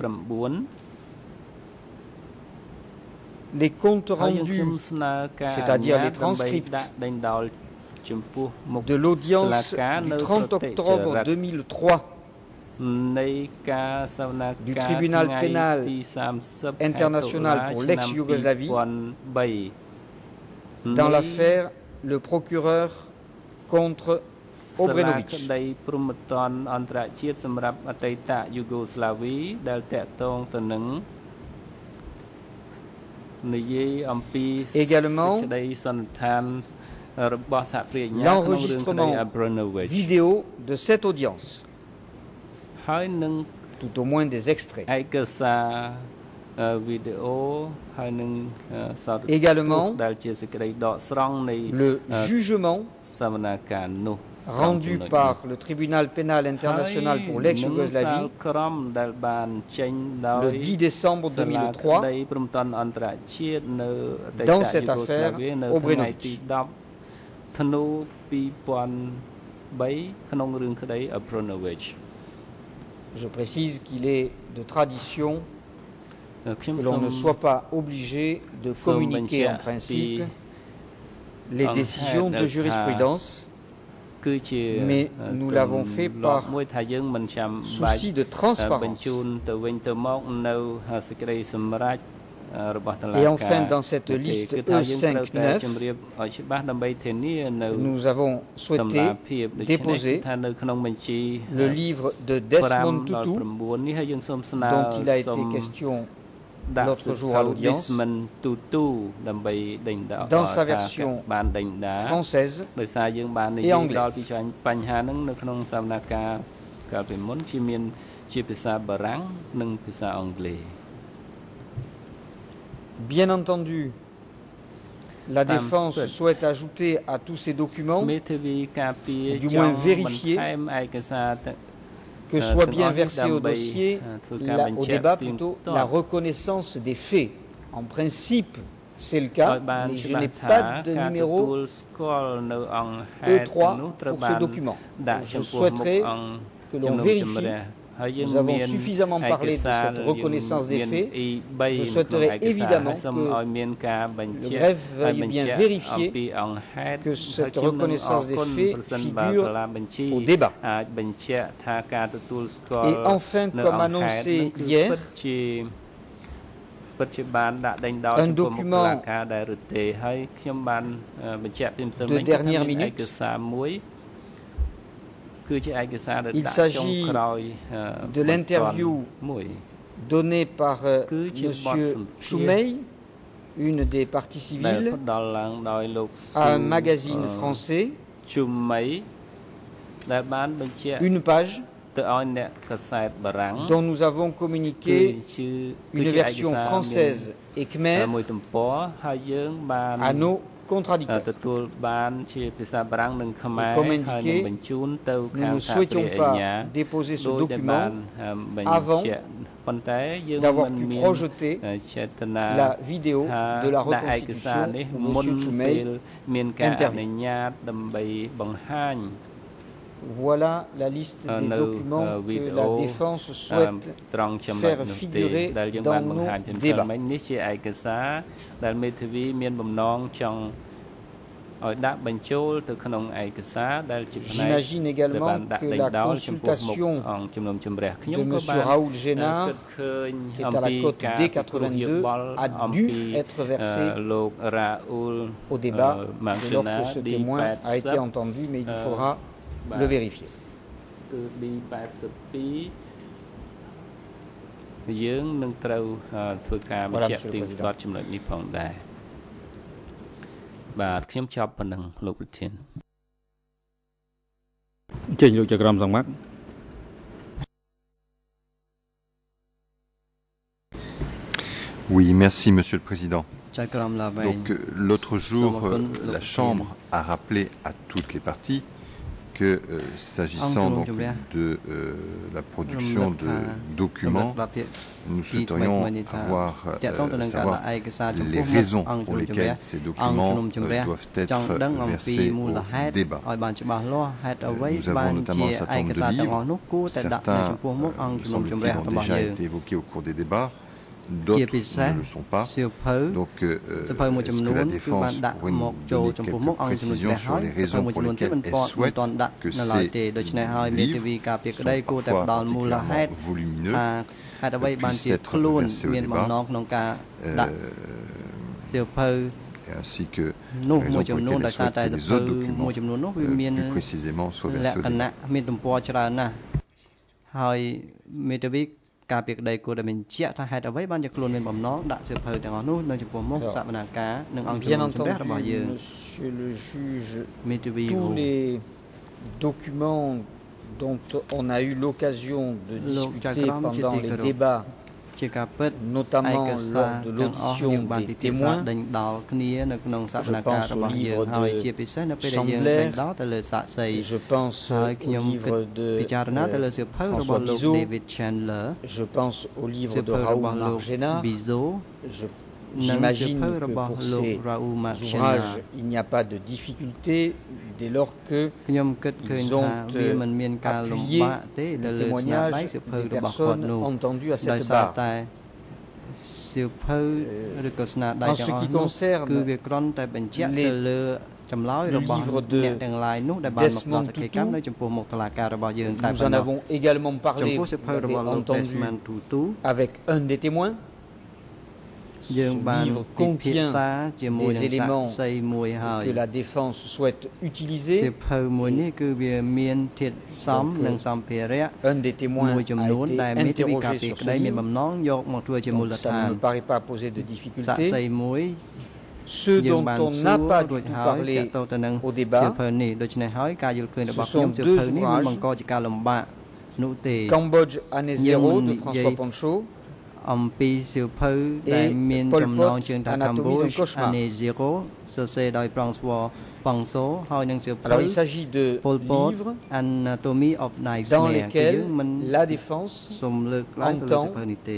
les comptes rendus, c'est-à-dire les transcripts de l'audience du trente octobre deux mille trois du tribunal pénal international pour l'ex-Yougoslavie dans l'affaire le procureur contre Obrenovic. Également, l'enregistrement vidéo de cette audience, tout au moins des extraits. Également, le jugement rendu par le tribunal pénal international pour l'ex-Yougoslavie le dix décembre deux mille trois dans cette affaire Obrenovic. Je précise qu'il est de tradition que l'on ne soit pas obligé de communiquer en principe les décisions de jurisprudence, mais nous l'avons fait par souci de transparence. Et enfin, dans cette liste E cinq neuf, nous avons souhaité déposer le livre de Desmond Tutu, dont il a été question l'autre jour à l'audience, dans sa version française et anglaise. Bien entendu, la défense souhaite ajouter à tous ces documents, ou du moins vérifier, que soit bien versé au dossier, la, au débat plutôt, la reconnaissance des faits. En principe, c'est le cas, mais je n'ai pas de numéro E trois pour ce document. Je souhaiterais que l'on vérifie. Nous avons suffisamment parlé de cette reconnaissance des faits. Je souhaiterais évidemment que le greffe veuille bien vérifier que cette reconnaissance des faits figure au débat. Et enfin, comme annoncé hier, un document de dernière minute. Il s'agit de l'interview donnée par euh, M. Khmer, une des parties civiles, à un magazine français, une page dont nous avons communiqué une version française et khmer à nos contradicteurs. Et comme indiqué, nous ne souhaitions pas déposer ce document avant d'avoir pu projeter la vidéo de la reconstitution où M. Khmer intervient. Voilà la liste des documents que la défense souhaite faire figurer dans nos débats. J'imagine également que la consultation de M. Raoul Génard, qui est à la cote D quatre-vingt-deux, a dû être versée au débat dès lors que ce témoin a été entendu, mais il faudra le vérifier. Voilà, Monsieur le Président. Oui, merci Monsieur le Président. Donc l'autre jour, euh, la Chambre a rappelé à toutes les parties que euh, s'agissant donc de euh, la production de documents, nous souhaiterions avoir, euh, savoir les raisons pour lesquelles ces documents euh, doivent être versés au débat. Euh, nous avons notamment un certain nombre de livres, certains, euh, me semble-t-il, ont déjà été évoqués au cours des débats. D'autres ne le sont pas. Donc, euh, est-ce que la défense pourrait nous donner quelques précisions sur les raisons pour lesquelles elle souhaite que ces livres, qui sont parfois particulièrement volumineux, puissent être versés au débat, euh, ainsi que la raison pour lesquelles elle souhaite que les autres documents, euh, plus précisément, soient versés au débat. ការពីក្តីគួរតែបញ្ជាក់ថាហេតុអ្វីបានជាខ្លួនមានបំណងដាក់សៀវភៅទាំងអស់នោះនៅចំពោះមុខសវនាការនិងអង្គជំនុំជម្រះរបស់យើង Monsieur le juge, tous les documents dont on a eu l'occasion de discuter pendant les débats, notamment lors de l'audition des témoins, je pense au livre de Chandler, je pense au livre de euh, François Bizot, je pense au livre de Raoul Génard. J'imagine que pour ces ouvrages, il n'y a pas de difficulté dès lors qu'ils ont appuyé le témoignage des personnes entendues à cette barre. Euh, en ce qui concerne les, le livre de Desmond Tutu, nous en avons également parlé, vous l'avez entendu, avec un des témoins. Ce livre contient des éléments que la défense souhaite utiliser. Un des témoins a été interrogé sur ce livre, donc ça ne me paraît pas poser de difficulté. Ceux dont on n'a pas du tout parlé au débat, ce sont deux ouvrages, Cambodge année zéro de François Pancho អំពីសៀវភៅដែលមានចំណងជើងថា Cambodge année zéro សរសេរដោយប្រងស្វរប៉ងសូហើយនឹងសៀវភៅ Alors il s'agit de livres Anatomy of Night dans lesquels la défense សូមលើកឡើងទៅលើសៀវភៅនេះទេ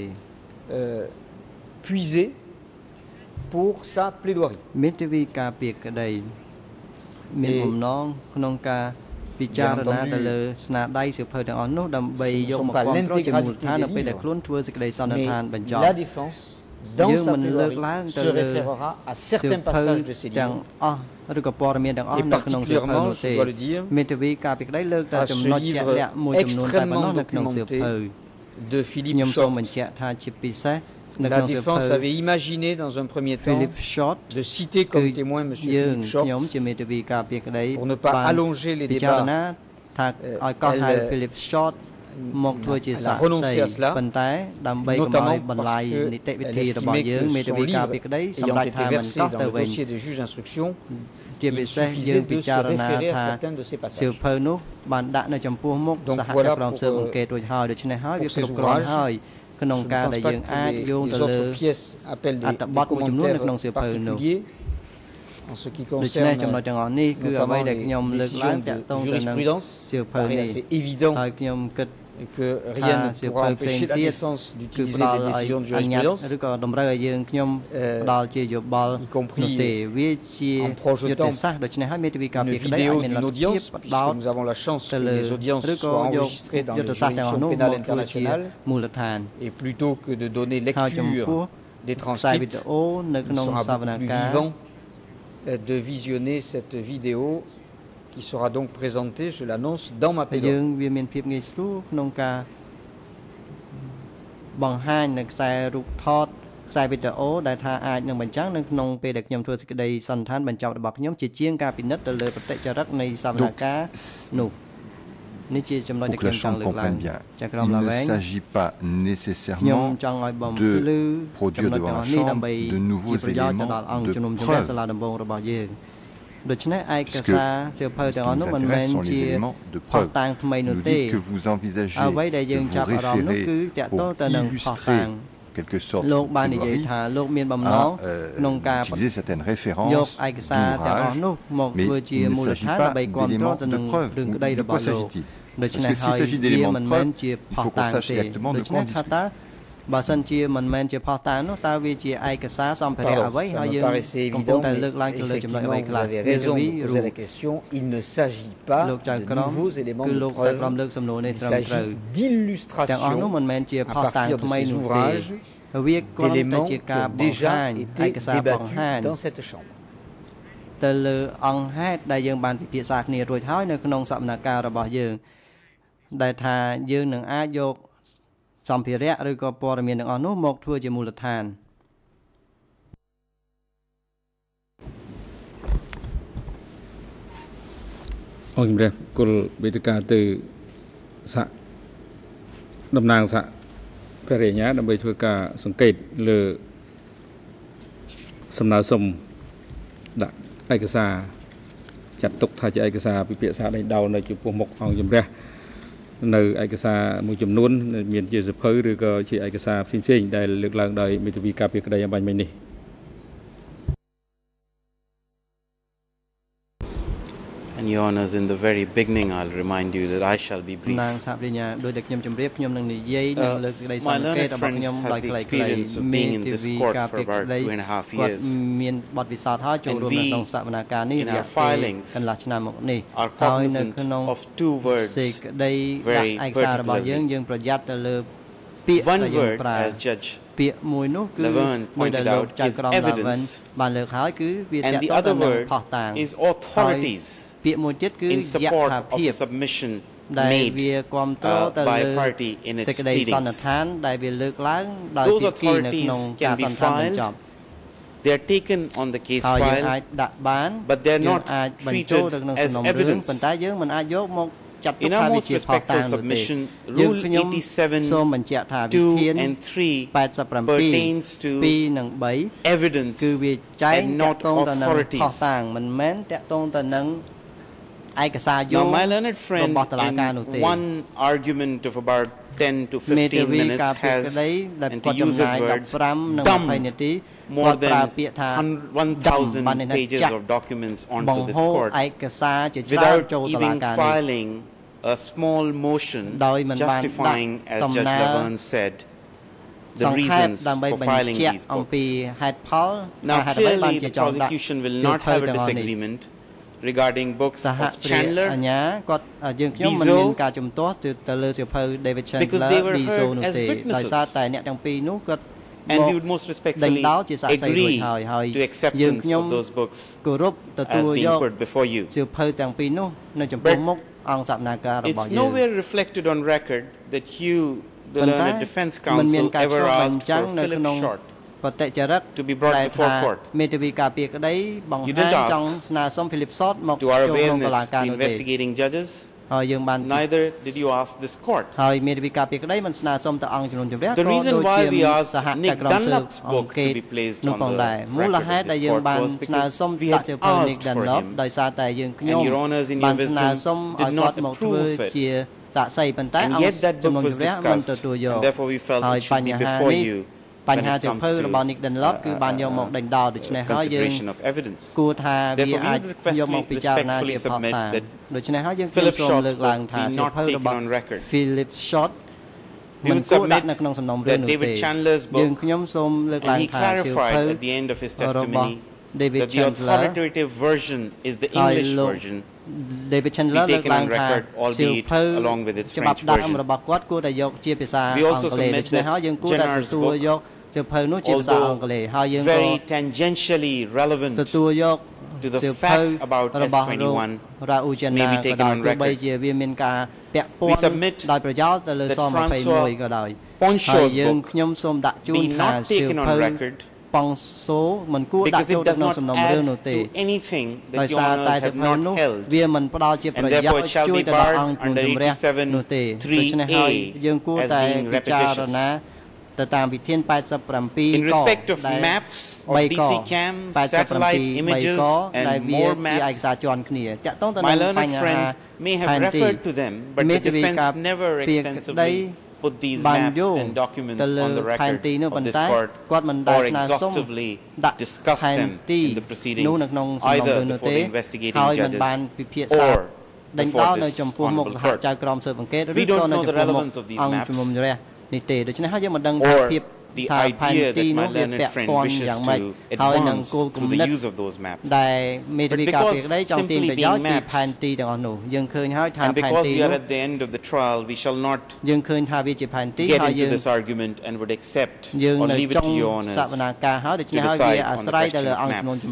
puiser pour sa plaidoirie មានទិវាការពារក្តីមានបំណងក្នុងការពិចារណាទៅលើស្នាដៃសៀវភៅទាំងអស់នោះដើម្បីយកមកគ្រប់គ្រងជាមូលដ្ឋាននៅពេលដែលខ្លួនធ្វើសេចក្តីសន្និដ្ឋានបញ្ចប់ la défense dans sa plaidoirie se référera à certains passages de ces livres អស់ឬក៏ព័ត៌មានទាំងអស់នៅក្នុងសៀវភៅនោះទេមានទិវាការពារក្តីលើកតែចំណុចជាក់លាក់មួយចំនួនតែប៉ុណ្ណោះនៅក្នុងសៀវភៅ de Philippe ខ្ញុំសូមបញ្ជាក់ថាជាពិសេស La défense avait imaginé dans un premier temps de citer comme témoin M. Philippe Short pour ne pas allonger les débats. Euh, elle, elle a renoncé à cela, notamment parce qu'elle estimait que son livre ayant été versé dans le dossier des juges d'instruction, il suffisait de se référer à certains de ces passages. Donc voilà pour, pour ces ouvrages. ក្នុងការដែលយើងអាចយោងទៅលើអត្ថបទមួយចំនួននៅក្នុងសៀវភៅនោះដូច្នេះចំណុចទាំងអស់នេះគឺអ្វីដែលខ្ញុំលើកឡើងតាក់ទងទៅនឹងសៀវភៅនេះហើយខ្ញុំគិត que rien ne pourra empêcher la défense d'utiliser des décisions de jurisprudence, y compris en projetant une vidéo d'une audience, puisque nous avons la chance que les audiences soient enregistrées dans les juridictions pénales internationales, et plutôt que de donner lecture des transcripts, il sera plus vivant de visionner cette vidéo qui sera donc présenté, je l'annonce, dans ma plaidoirie. បង្ហាញនៅខ្សែរូបថតខ្សែវីដេអូដែលថាអាចនឹងបញ្ចាំងនៅក្នុងពេលដែលខ្ញុំធ្វើសេចក្តីសន្និដ្ឋានបញ្ចប់របស់ខ្ញុំជាជាងការពិនិត្យទៅលើប្រតិចរិតនៃសវនកម្មនោះនេះជាចំណុចដែលខ្ញុំចង់លើកឡើងចាក្រមឡាវែង Il ne s'agit pas nécessairement de produire devant la chambre de nouveaux éléments de preuve. ដូច្នេះឯកសារសៀវភៅទាំងអស់នោះមិនមែនជាផុសតាងថ្មីនោះទេអ្វីដែលយើងចាប់អារម្មណ៍នោះគឺតាក់ទងទៅនឹងផុសតាងលោកបាននិយាយថាលោកមានបំណងក្នុងការយកឯកសារទាំងអស់នោះមកធ្វើជាមូលដ្ឋានដើម្បីគាំទ្រទៅនឹងរឿងក្តីរបស់លោកដូច្នេះហើយវាមិនមែនជាផុសតាងទេដូច្នេះថាតើបើសិនជាមិនមែនជាផុសតាងនោះតើវាជាឯកសារសម្ភារៈអ្វីហើយយើងកំពុងតែលើកឡើងទៅលើចំណុចអ្វីខ្លះ Il ne s'agit pas de nouveaux éléments de preuve, il s'agit d'illustration à partir de ces ouvrages d'éléments qui ont déjà été débattus dans cette chambre. ទៅលើអង្គហេតុដែលយើងបានពិភាក្សាគ្នារួចហើយនៅក្នុងសវនកម្មរបស់យើងដែលថាយើងនឹងអាចយកសម្ភារៈឬក៏ព័ត៌មានទាំងអស់នោះមកធ្វើជាមូលដ្ឋានអរជំរាបគុលវេទិកាទៅសហតំណាងសហព្រះរាជអាជ្ញាដើម្បីធ្វើការសង្កេតលើសំណើសុំដាក់ឯកសារចាត់ទុកថាជាឯកសារពិភាក្សាដេញដោលនៅចំពោះមុខអង្គជំរះនៅឯកសារមួយចំនួនមានជាសភៅឬក៏ជាឯកសារផ្សេងៗដែលលើកឡើងដោយមេធាវីការពារក្តីអំបញ្ញមិញនេះ And Your Honours, in the very beginning, I'll remind you that I shall be brief. Uh, my learned friend has the experience of being in this court for about two and a half years. And we, in our filings, are cognizant of two words very particularly. One word, as Judge Laverne pointed out, is evidence, and the other word is authorities. In support of the submission made uh, by a party in its pleadings. Those authorities can be filed, they are taken on the case file, but they are not treated as evidence. In our most respectful submission, Rule eighty-seven, two and three pertains to evidence and not authorities. Now, my learned friend, in one argument of about ten to fifteen minutes, has, and to use his words, dumped more than one thousand pages of documents onto this court without even filing a small motion justifying, as Judge Laverne said, the reasons for filing these books. Now, clearly, the prosecution will not have a disagreement regarding books of Chandler, Bizo, because they were heard as witnesses. And we would most respectfully agree to acceptance of those books as being put before you. But it's nowhere reflected on record that you, the learned defense counsel, ever asked for Philip Short to be brought before court. You didn't ask. To our awareness, the investigating judges, neither did you ask this court. The reason why we asked Nick Dunlap's book to be placed on the record of this court was because we had asked for him, and your honors in your wisdom did not approve it. And yet that book was discussed, and therefore we felt it should be before you when it comes to uh, uh, consideration of evidence. Therefore, we would respectfully, respectfully submit that Philip Short's book be not taken on record. We would submit that David Chandler's book, and he clarified at the end of his testimony that the authoritative version is the English version, be taken on record, albeit along with its French version. We also submit that Jenner's book, although very tangentially relevant to the facts about S twenty-one, may be taken on record. We submit that Francois Poncho's book be not taken on record because it does not add to anything that your honors have not held, and therefore it shall be barred under eighty-seven three A as being repetitious. In respect of maps of D C cams, satellite images, and more maps, my learned friend may have referred to them, but the defense never extensively put these maps and documents on the record of this court or exhaustively discuss them in the proceedings, either before the investigating judges or before this honorable court. We don't know the relevance of these maps or the idea that my learned friend wishes to advance through the use of those maps. But because simply being maps, and because we are at the end of the trial, we shall not get into this argument and would accept or leave it to your honors to decide on the question of maps.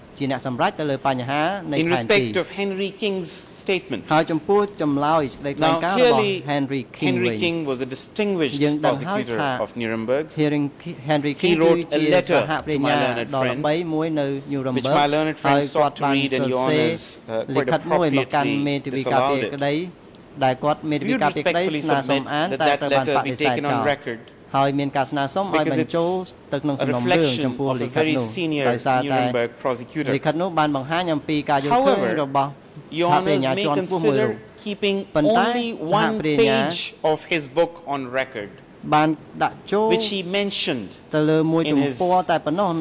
In respect of Henry King's statement, now clearly Henry King was a distinguished prosecutor of Nuremberg. He wrote a letter to my learned friend, which my learned friend sought to read, and your honors uh, quite appropriately disallowed it. We would respectfully submit that that letter be taken on record because it's a reflection of a very senior Nuremberg prosecutor. However, your honors may consider keeping only one page of his book on record, which he mentioned in his letter.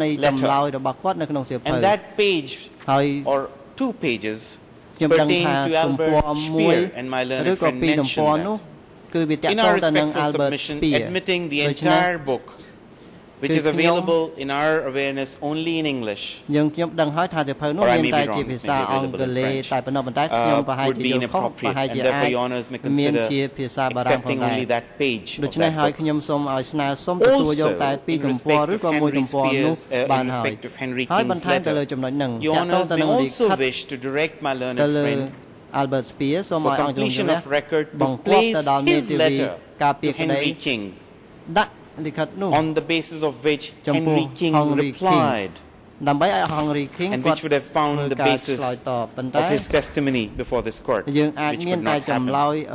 And that page, or two pages, pertain to Albert Speer, and my learned friend mentioned that. In our respectful submission, admitting the entire book, which is available in our awareness only in English, or I may be wrong, may be available in French, uh, would be inappropriate, and therefore your honors may consider accepting only that page of that book. Also, in respect of Henry Speer's, uh, in respect of Henry King's letter, your honors may also wish to direct my learned friend Albert Speer for completion of record to place his letter to Henry King, on the basis of which Henry King replied, and which would have found the basis of his testimony before this court, which could not happen.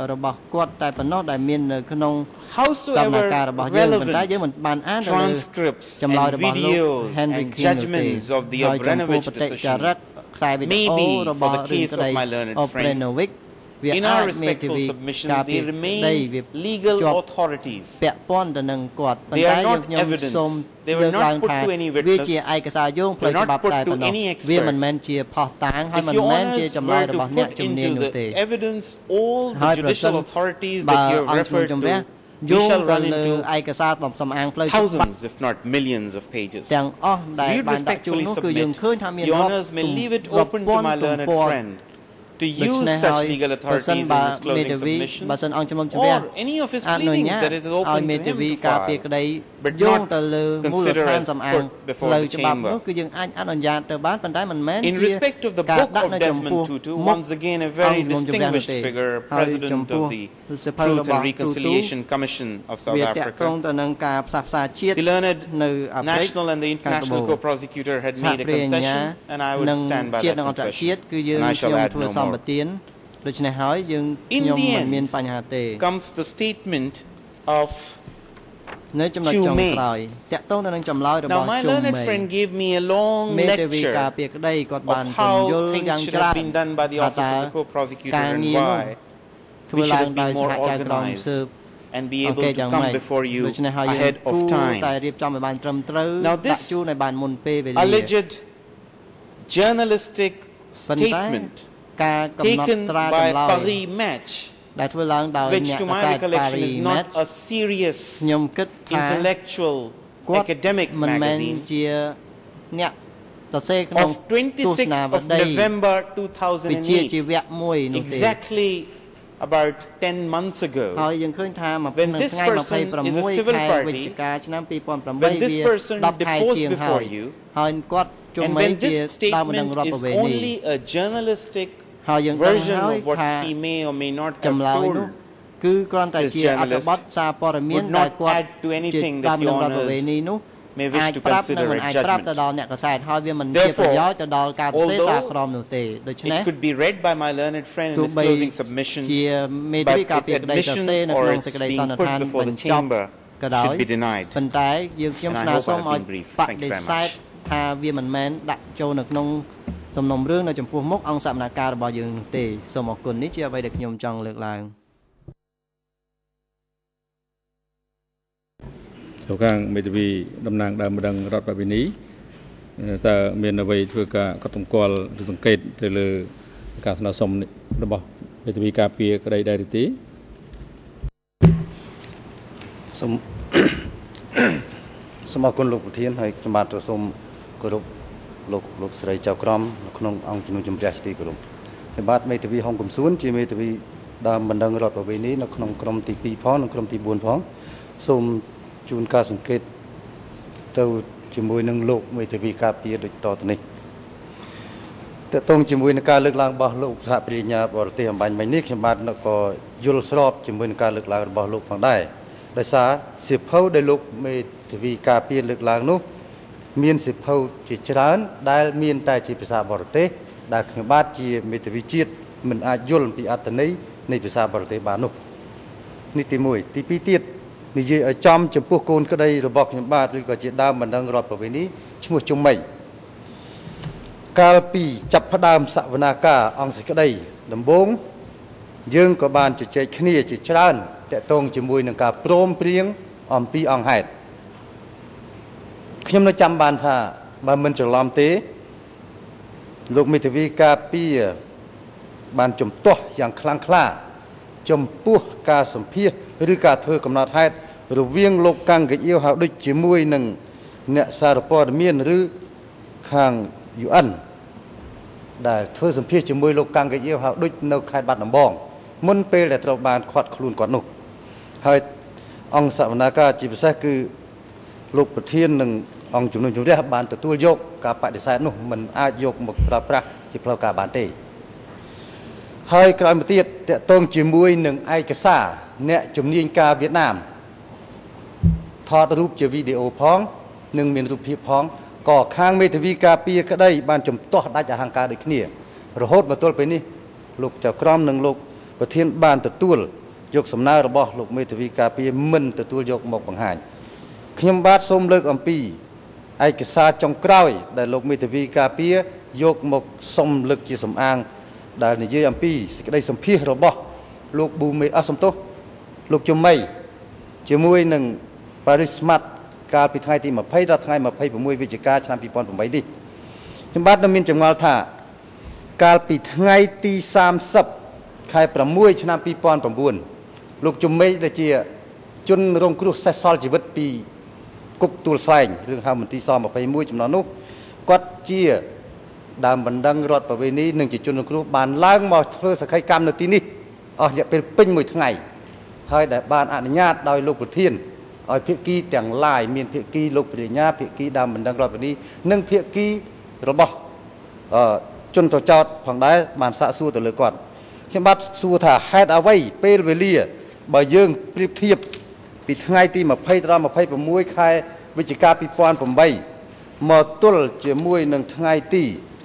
Howsoever relevant transcripts and videos and judgments of the Obrenović decision maybe for the case of my learned friend, in our respectful submission, they remain legal authorities. They are not evidence. They were not put to any witness. They were not put to any expert. If you honors were to put into the evidence all the judicial authorities that you have referred to, we shall run into thousands, if not millions, of pages. So we respectfully submit, your honors may leave it open to my learned friend to use such legal authorities in his closing submission, or any of his pleadings that it is open to him to file, but not consider as put before the chamber. In respect of the book of Desmond Tutu, once again a very distinguished figure, President of the Truth and Reconciliation Commission of South Africa, the learned national and the international co-prosecutor had made a concession, and I would stand by that concession, and I shall add no more. In the end comes the statement of Khmer. Now my learned friend gave me a long lecture of how things should have been done by the office of the co-prosecutor and why we should have been more organized and be able to come before you ahead of time. Now this alleged journalistic statement taken by Paris Match, which to my recollection is not a serious intellectual academic magazine, of twenty-sixth of November two thousand eight, exactly about ten months ago, when this person is a civil party, when this person deposed before you, and when this statement is only a journalistic version of what he may or may not have told, this journalist would not add to anything that your honors may wish to consider a judgment. Therefore, although it could be read by my learned friend in his closing submission, but its admission or its being put before the chamber should be denied. And I hope I have been brief. Thank you very much. ថាវាមិនមែនដាក់ចូលនៅក្នុងសំណុំរឿងនៅចំពោះមុខអង្គសវនកម្មរបស់យើងទេសូមអរគុណនេះជាអ្វីដែលខ្ញុំចង់លើកឡើងចូលខាងមេធាវីតំណាងដើមម្ដងរដ្ឋបាលវិនីតើមានអ្វីធ្វើការកត់សម្គាល់ឬសង្កេតទៅលើការស្នើសុំរបស់មេធាវីការពារក្តីដែរឬទេសូមសូមអរគុណលោកប្រធានហើយខ្ញុំបាទសូមគោរពលោកលោកស្រីចៅក្រមក្នុងអង្គជំនុំជម្រះទីគោរពខ្ញុំបាទមេធាវីហុងកំសួនជាមេធាវីដើមបណ្ដឹងរដ្ឋប្រវេណីនៅក្នុងក្រុមទីពីរផងនិងក្រុមទីបួនផងសូមជូនការសង្កេតទៅជាមួយនឹងលោកមេធាវីការពារដូចតទៅនេះតើតងជាមួយនឹងការលើកឡើងរបស់លោកសហប្រញ្ញាបរទេសអំបញ្ញមិញនេះខ្ញុំបាទក៏យល់ស្របជាមួយនឹងការលើកឡើងរបស់លោកផងដែរដោយសារសៀវភៅដែលលោកមេធាវីការពារលើកឡើងនោះមានសៀវភៅជាច្រើនដែលមានតែជាភាសាបរទេសដែលខ្ញុំបាទជាមេធាវីជាតិមិនអាចយល់ពីអត្ថន័យនៃភាសាបរទេសបាននោះនេះទីមួយទីពីរទៀតនិយាយឲ្យចំចំពោះកូនក្តីរបស់ខ្ញុំបាទឬក៏ជាដើមបណ្ដឹងរដ្ឋប្រវេណីឈ្មោះជុំមីកាលពីចាប់ផ្ដើមសវនាការអង្គសេចក្តីដំបូងយើងក៏បានជជែកគ្នាជាច្រើនតកតងជាមួយនឹងការព្រមព្រៀងអំពីអង្គហេតុខ្ញុំនៅចាំបានថាបើមិនច្រឡំទេលោកមេធាវីការពារបានជំទាស់យ៉ាងខ្លាំងក្លាចំពោះការសម្ភាសឬការធ្វើកំណត់ហេតុរវាងលោកកាំងកាអៀវហៅដូចជាមួយនឹងអ្នកសារព័ត៌មានឬខាង ยู เอ็น ដែលធ្វើសម្ភាសជាមួយលោកកាំងកាអៀវហៅដូចនៅខេត្តបាត់ដំបងមុនពេលដែលត្រូវបានខាត់ខ្លួនគាត់នោះហើយអង្គសវនាការជាពិសេសគឺលោកប្រធាននិងអង្គជំនុំជម្រះបានទទួលយកការបដិសេធនោះមិនអាចយកមកប្រើប្រាស់ជាផ្លូវការបានទេហើយក្រោយមកទៀតតកតងជាមួយនឹងឯកសារអ្នកជំនាញការវៀតណាមថតរូបជាវីដេអូផងនិងមានរូបភាពផងក៏ខាងមេធាវីការពារក្តីបានជំទាស់ដាច់អហង្ការដូចគ្នារហូតមកទល់ពេលនេះលោកចៅក្រមនិងលោកប្រធានបានទទួលយកសំណើរបស់លោកមេធាវីការពារមិនទទួលយកមកបង្ហាញខ្ញុំបាទសូមលើកអំពីឯកសារចុងក្រោយដែលលោកមេធាវីការពារយកមកសុំលើកជាសំអាងដែលនិយាយអំពីសេចក្តីសម្ភាសរបស់លោកប៊ូមេអសំទោសលោកជុំមីជាមួយនឹងប៉ារីសស្មាត់កាលពីថ្ងៃទីยี่สิบដល់ថ្ងៃยี่สิบหกវិច្ឆិកាឆ្នាំยี่สิบแปดនេះខ្ញុំបាទនៅមានចម្ងល់ថាកាលពីថ្ងៃទីสามสิบខែប្រាំមួយឆ្នាំยี่สิบเก้าលោកជុំមីដែលជាជនរងគ្រោះសេសសល់ជីវិតពីគុកទួលស្លែងរឿងហៅមន្ទីរសยี่สิบเอ็ดចំណុចនោះគាត់ជាដើមបណ្ដឹងរដ្ឋប្រវេណីនិងជាជនរងគ្រោះបានឡើងមកធ្វើសក្ខីកម្មនៅទីនេះអស់រយៈពេលពេញមួយថ្ងៃហើយដែលបានអនុញ្ញាតដោយលោកប្រធានឲ្យភាគីទាំងឡាយមានភាគីលោកប្រញ្ញាភាគីដើមបណ្ដឹងរដ្ឋប្រវេណីនិងភាគីរបស់អឺជនប្រចោតផងដែរបានសាកសួរទៅលើគាត់ខ្ញុំបាទសួរថាហេតុអ្វីពេលវេលាបើយើងប្រៀបធៀបពីថ្ងៃទីยี่สิบដល់ยี่สิบหกខែវិច្ឆិកាยี่สิบแปดមកទល់ជាមួយនឹងថ្ងៃទី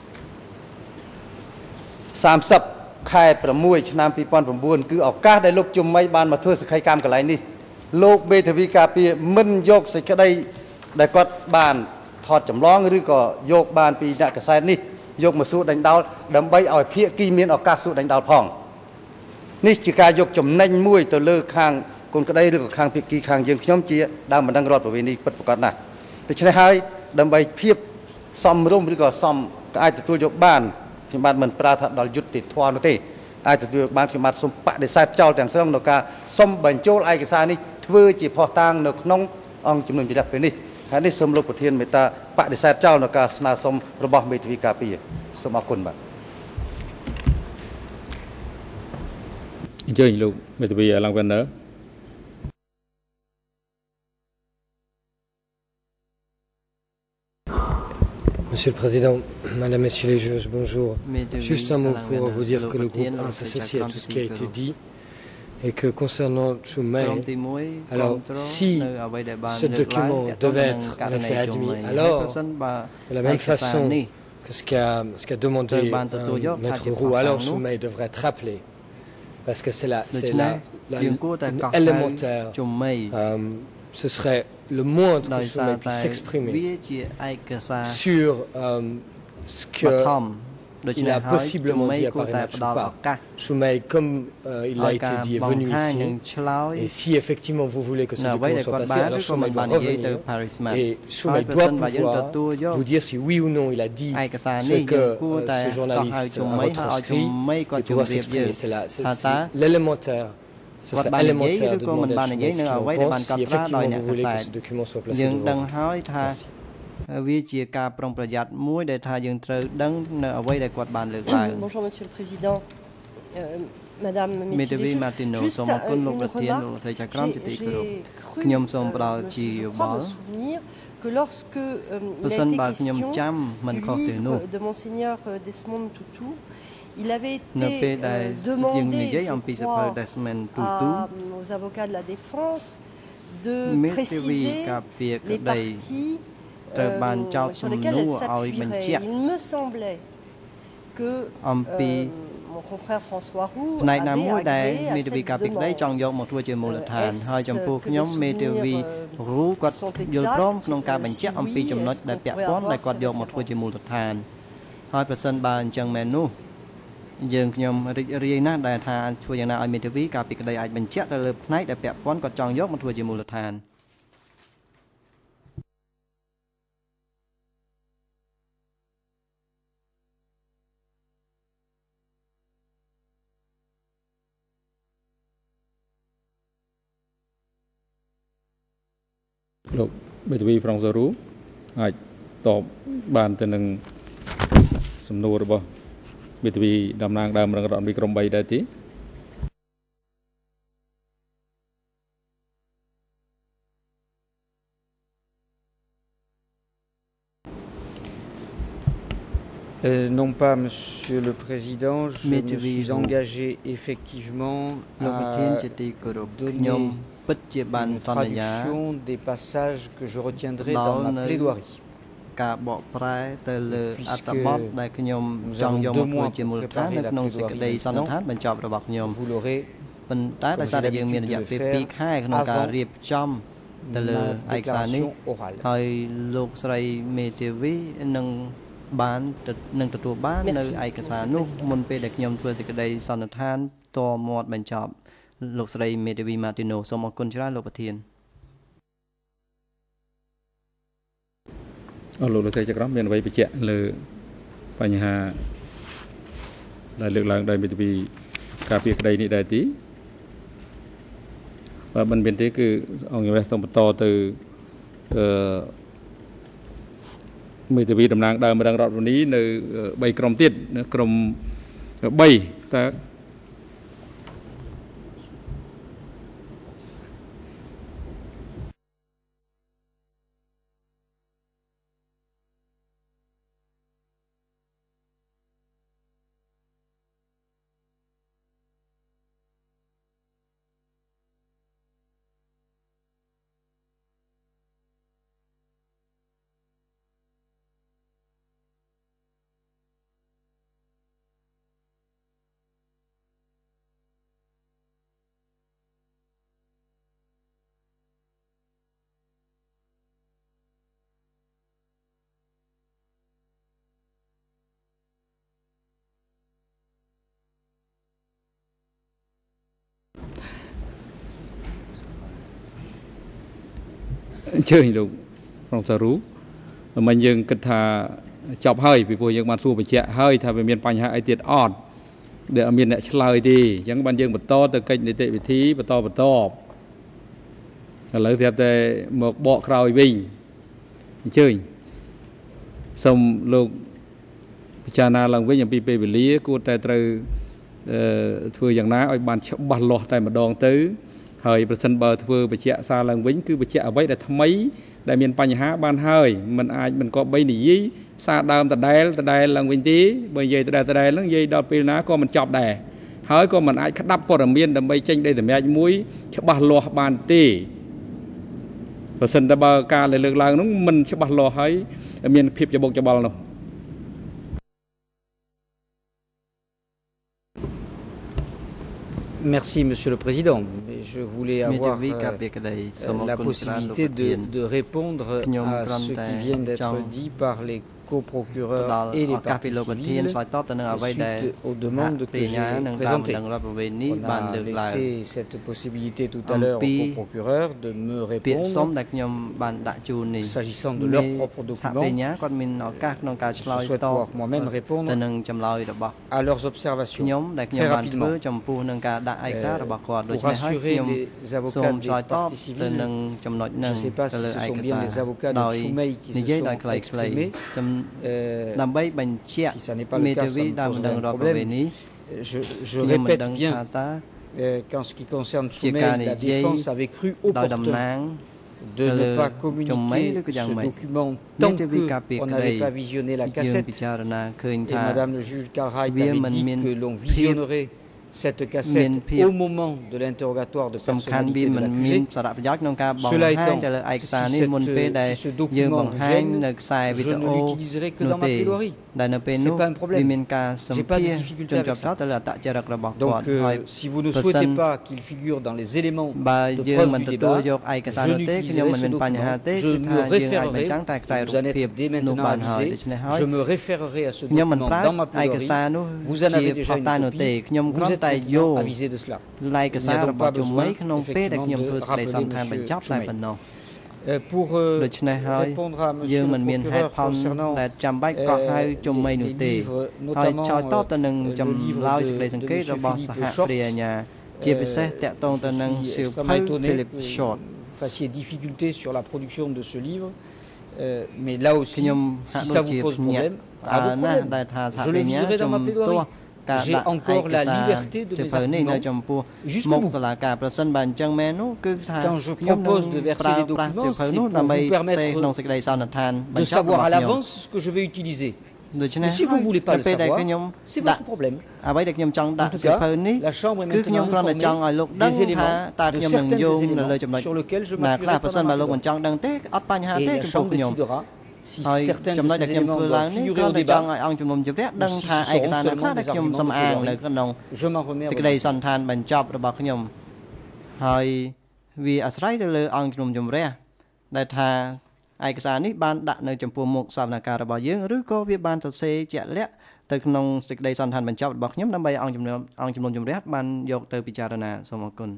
สามสิบខែប្រាំមួយឆ្នាំยี่สิบเก้าគឺឱកាសដែលលោកជុំមីបានមកធ្វើសក្ខីកម្មកន្លែងនេះលោកមេធាវីការពារមិនយកសេចក្តីដែលគាត់បានថតចម្លងឬក៏យកបានពីអ្នកកសែតនេះយកមកសួរដេញដោលដើម្បីឲ្យភាគីមានឱកាសសួរដេញដោលផងនេះជាការយកចំណេញមួយទៅលើខាងកូនក្តីឬក៏ខាងភាគីខាងយើងខ្ញុំជាដើមបណ្ដឹងរដ្ឋប្រវេណីពិតប្រាកដណាស់ដូច្នេះហើយដើម្បីភាពសមរម្យឬក៏សមក៏អាចទទួលយកបានខ្ញុំបាទមិនប្រើថាដល់យុត្តិធម៌នោះទេអាចទទួលយកបានខ្ញុំបាទសូមបដិសេធចោលទាំងស្រុងនៅការសុំបញ្ចូលឯកសារនេះធ្វើជាភស្តុតាងនៅក្នុងអង្គជំនុំជម្រះពេលនេះហើយនេះសូមលោកប្រធានមេត្តាបដិសេធចោលនៅការស្នើសុំរបស់មេធាវីការពារសូមអរគុណបាទអញ្ជើញលោកមេធាវីឡើងវិញនៅ Monsieur le Président, Madame, Messieurs les juges, bonjour. Juste un mot pour vous dire que le groupe un s'associe à tout ce qui a été dit et que concernant Khmer, alors si ce document devait être en effet admis, alors de la même façon que ce qu'a ce qu'a demandé euh, Maître Roux, alors Khmer devrait être rappelé parce que c'est la c'est la, la, la élémentaire. Euh, ce serait le moindre que Khmer puisse s'exprimer sur euh, ce qu'il a possiblement dit à Paris Match. Khmer, comme euh, il a été dit, est venu ici. Et si effectivement vous voulez que ce document soit passé, alors Khmer doit revenir. Et Khmer doit pouvoir vous dire si oui ou non il a dit ce que euh, ce journaliste a retranscrit et pouvoir s'exprimer. C'est l'élémentaire. Ce serait élémentaire de demander à Khmer ce qu'il en pense si effectivement vous voulez que ce document soit placé devant vous. Merci. វាជាការប្រុងប្រយ័ត្នមួយដែលថាយើងត្រូវដឹងនៅអ្វីដែលគាត់បានលើកឡើង Bonjour Monsieur le Président, euh, Madame, Messieurs les juges. Juste une remarque, j'ai je crois me souvenir que lorsque euh, il a été question du livre de Monseigneur Desmond Tutu, il avait été euh, demandé, je crois, à, aux avocats de la défense de préciser les parties euh, sur lesquelles elle s'appuierait. Il me semblait que euh, mon confrère François Roux avait agréé à cette demande. Est-ce que les souvenirs euh, sont exacts? Si oui, est-ce qu'on pourrait avoir cette référence? យើងខ្ញុំរីករាយណាស់ដែលថាជួយយ៉ាងណាឲ្យមេធាវីការពីក្តីអាចបញ្ជាក់ទៅលើផ្នែកដែលពាក់ព័ន្ធគាត់ចង់យកមកធ្វើជាមូលដ្ឋានលោកមេធាវីប្រងសរੂអាចតបបានទៅនឹងសំណួររបស់ មេធាវីតំណាងដើមរងរដ្ឋមីក្រុម 3 ដែរទេ Euh, non pas, Monsieur le Président, je me suis engagé effectivement à donner une traduction des passages que je retiendrai dans ma plaidoirie. ការបកប្រែទៅលើអត្ថបទដែលខ្ញុំចង់យកមកធ្វើជាមូលដ្ឋាននៅក្នុងសេចក្តីសន្និដ្ឋានបញ្ចប់របស់ខ្ញុំប៉ុន្តែដោយសារតែយើងមានរយៈពេល 2 ខែក្នុងការរៀបចំទៅលើឯកសារនេះហើយលោកស្រីមេធាវីនឹងបាននឹងទទួលបាននៅឯកសារនោះមុនពេលដែលខ្ញុំធ្វើសេចក្តីសន្និដ្ឋានតមាត់បញ្ចប់លោកស្រីមេធាវីម៉ាទីណូសូមអរគុណច្រើនលោកប្រធានអរលោកលោកស្រីចក្រមមានអ្វីបញ្ជាក់លើបញ្ហាដែលលើកឡើងដោយមេធាវីការពារក្តីនេះដែរទីបើមិនមានទេគឺអង្គជំរះសូមបន្តទៅអឺមេធាវីតំណាងដើមម្ដងរដ្ឋវនីនៅបីក្រុមទៀតក្រុមបីតើអញ្ជើញលោកក្រុមសារូមិនយើងគិតថាចប់ហើយពីព្រោះយើងបានសួរបញ្ជាក់ហើយថាវាមានបញ្ហាអីទៀតអត់ដែលអត់មានអ្នកឆ្លើយទេអញ្ចឹងបានយើងបន្តទៅកិច្ចនីតិវិធីបន្តបន្តឥឡូវស្រាប់តែមកបកក្រោយវិញអញ្ជើញសូមលោកពិចារណាឡើងវិញអំពីពេលវេលាគួរតែត្រូវធ្វើយ៉ាងណាឲ្យបានច្បាស់លាស់តែម្ដងទៅហើយប្រសិនបើធ្វើបញ្ជាក់សារឡើងវិញគឺបញ្ជាក់អ្វីដែលថ្មីដែលមានបញ្ហាបានហើយมันអាចមិនក៏បីនិយាយសារដើមដដែលដដែលឡើងវិញទេបើនិយាយដដែលដដែលហ្នឹងនិយាយដល់ពេលណាក៏មិនចប់ដែរហើយក៏មិនអាចក្តាប់ព័ត៌មានដើម្បីចេញដីសម្រាប់មួយច្បាស់លាស់បានទេប្រសិនតែបើការលើកឡើងហ្នឹងមិនច្បាស់លាស់ហើយមានភាពច្បុកច្បល់នោះ Merci, Monsieur le Président. Je voulais avoir euh, la possibilité de, de répondre à ce qui vient d'être dit par les coprocureurs et les parties civiles suite aux demandes que j'ai présentées. On a laissé cette possibilité tout à l'heure aux coprocureurs de me répondre s'agissant de leurs propres documents. Je souhaite pouvoir moi-même répondre à leurs observations très rapidement. Euh, pour rassurer les avocats des parties civiles, je ne sais pas si ce sont bien les avocats de Khmer qui se sont exprimés. Euh, si ça n'est pas le cas, ça me pose un problème. Je, je répète bien euh, qu'en ce qui concerne Khmer, la défense avait cru opportun de ne pas communiquer ce document tant qu'on n'avait pas visionné la cassette. Et Madame le juge Cartwright avait dit que l'on visionnerait cette cassette au moment de l'interrogatoire de personnalité de l'accusé. Cela étant, si, cette, si ce document gêne, je ne l'utiliserai que dans ma plaidoirie. Ce n'est pas un problème. Je n'ai pas de difficulté avec ça. Donc, euh, si vous ne souhaitez pas qu'il figure dans les éléments de preuve du débat, je n'utiliserai ce document. Je me référerai, vous en êtes dès maintenant avisé, je me référerai à ce document dans ma plaidoirie. Vous en avez déjà une copie. Vous êtes maintenant avisé de cela. Il n'y a donc pas besoin, effectivement, de rappeler M. Khmer. Euh, pour euh, répondre à Monsieur le procureur concernant euh, les, les livres, notamment euh, le livre de, de M. Philippe Short, euh, je suis extrêmement étonné que vous fassiez difficulté sur la production de ce livre. Euh, mais là aussi, si ça vous pose problème, pas de problème. Je le viserai dans ma plaidoirie. J'ai encore la liberté de mes arguments jusqu'au bout. Quand je propose de verser les documents, c'est pour vous permettre de savoir à l'avance ce que je vais utiliser. Mais si vous ne voulez pas le savoir, c'est votre problème. En tout cas, la Chambre est maintenant informée des éléments, de certains des éléments sur lesquels je m'appuierai pendant ma plaidoirie. Et la Chambre décidera si certains de ces éléments doivent figurer au débat, ou si ce seront seulement des arguments de plaidoirie. Je m'en remets à votre ឯកសារនេះបានដាក់នៅចំពោះមុខសវនកម្មរបស់យើងឬក៏វាបានសរសេរជាក់លាក់ទៅក្នុងសេចក្តីសន្និដ្ឋានបញ្ចប់របស់ខ្ញុំដើម្បីអង្គជំនុំអង្គជំនុំជម្រះបានយកទៅពិចារណាសូមអរគុណ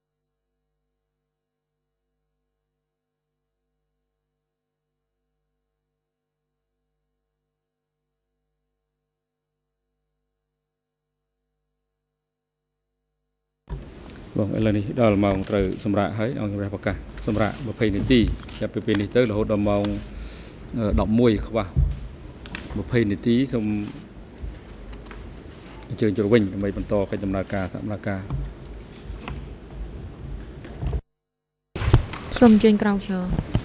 បងឥឡូវនេះដល់ម៉ោងត្រូវសម្រាប់ហើយអង្គជំរះប្រកាសសម្រាប់ยี่สิบនាទីចាប់ពីពេលនេះទៅរហូតដល់ម៉ោងដប់មួយខ្វះยี่สิบនាទីសូមអញ្ជើញចូលវិញដើម្បីបន្តកិច្ចដំណើរការសម្រាប់ការសូមអញ្ជើញក្រោកឈរ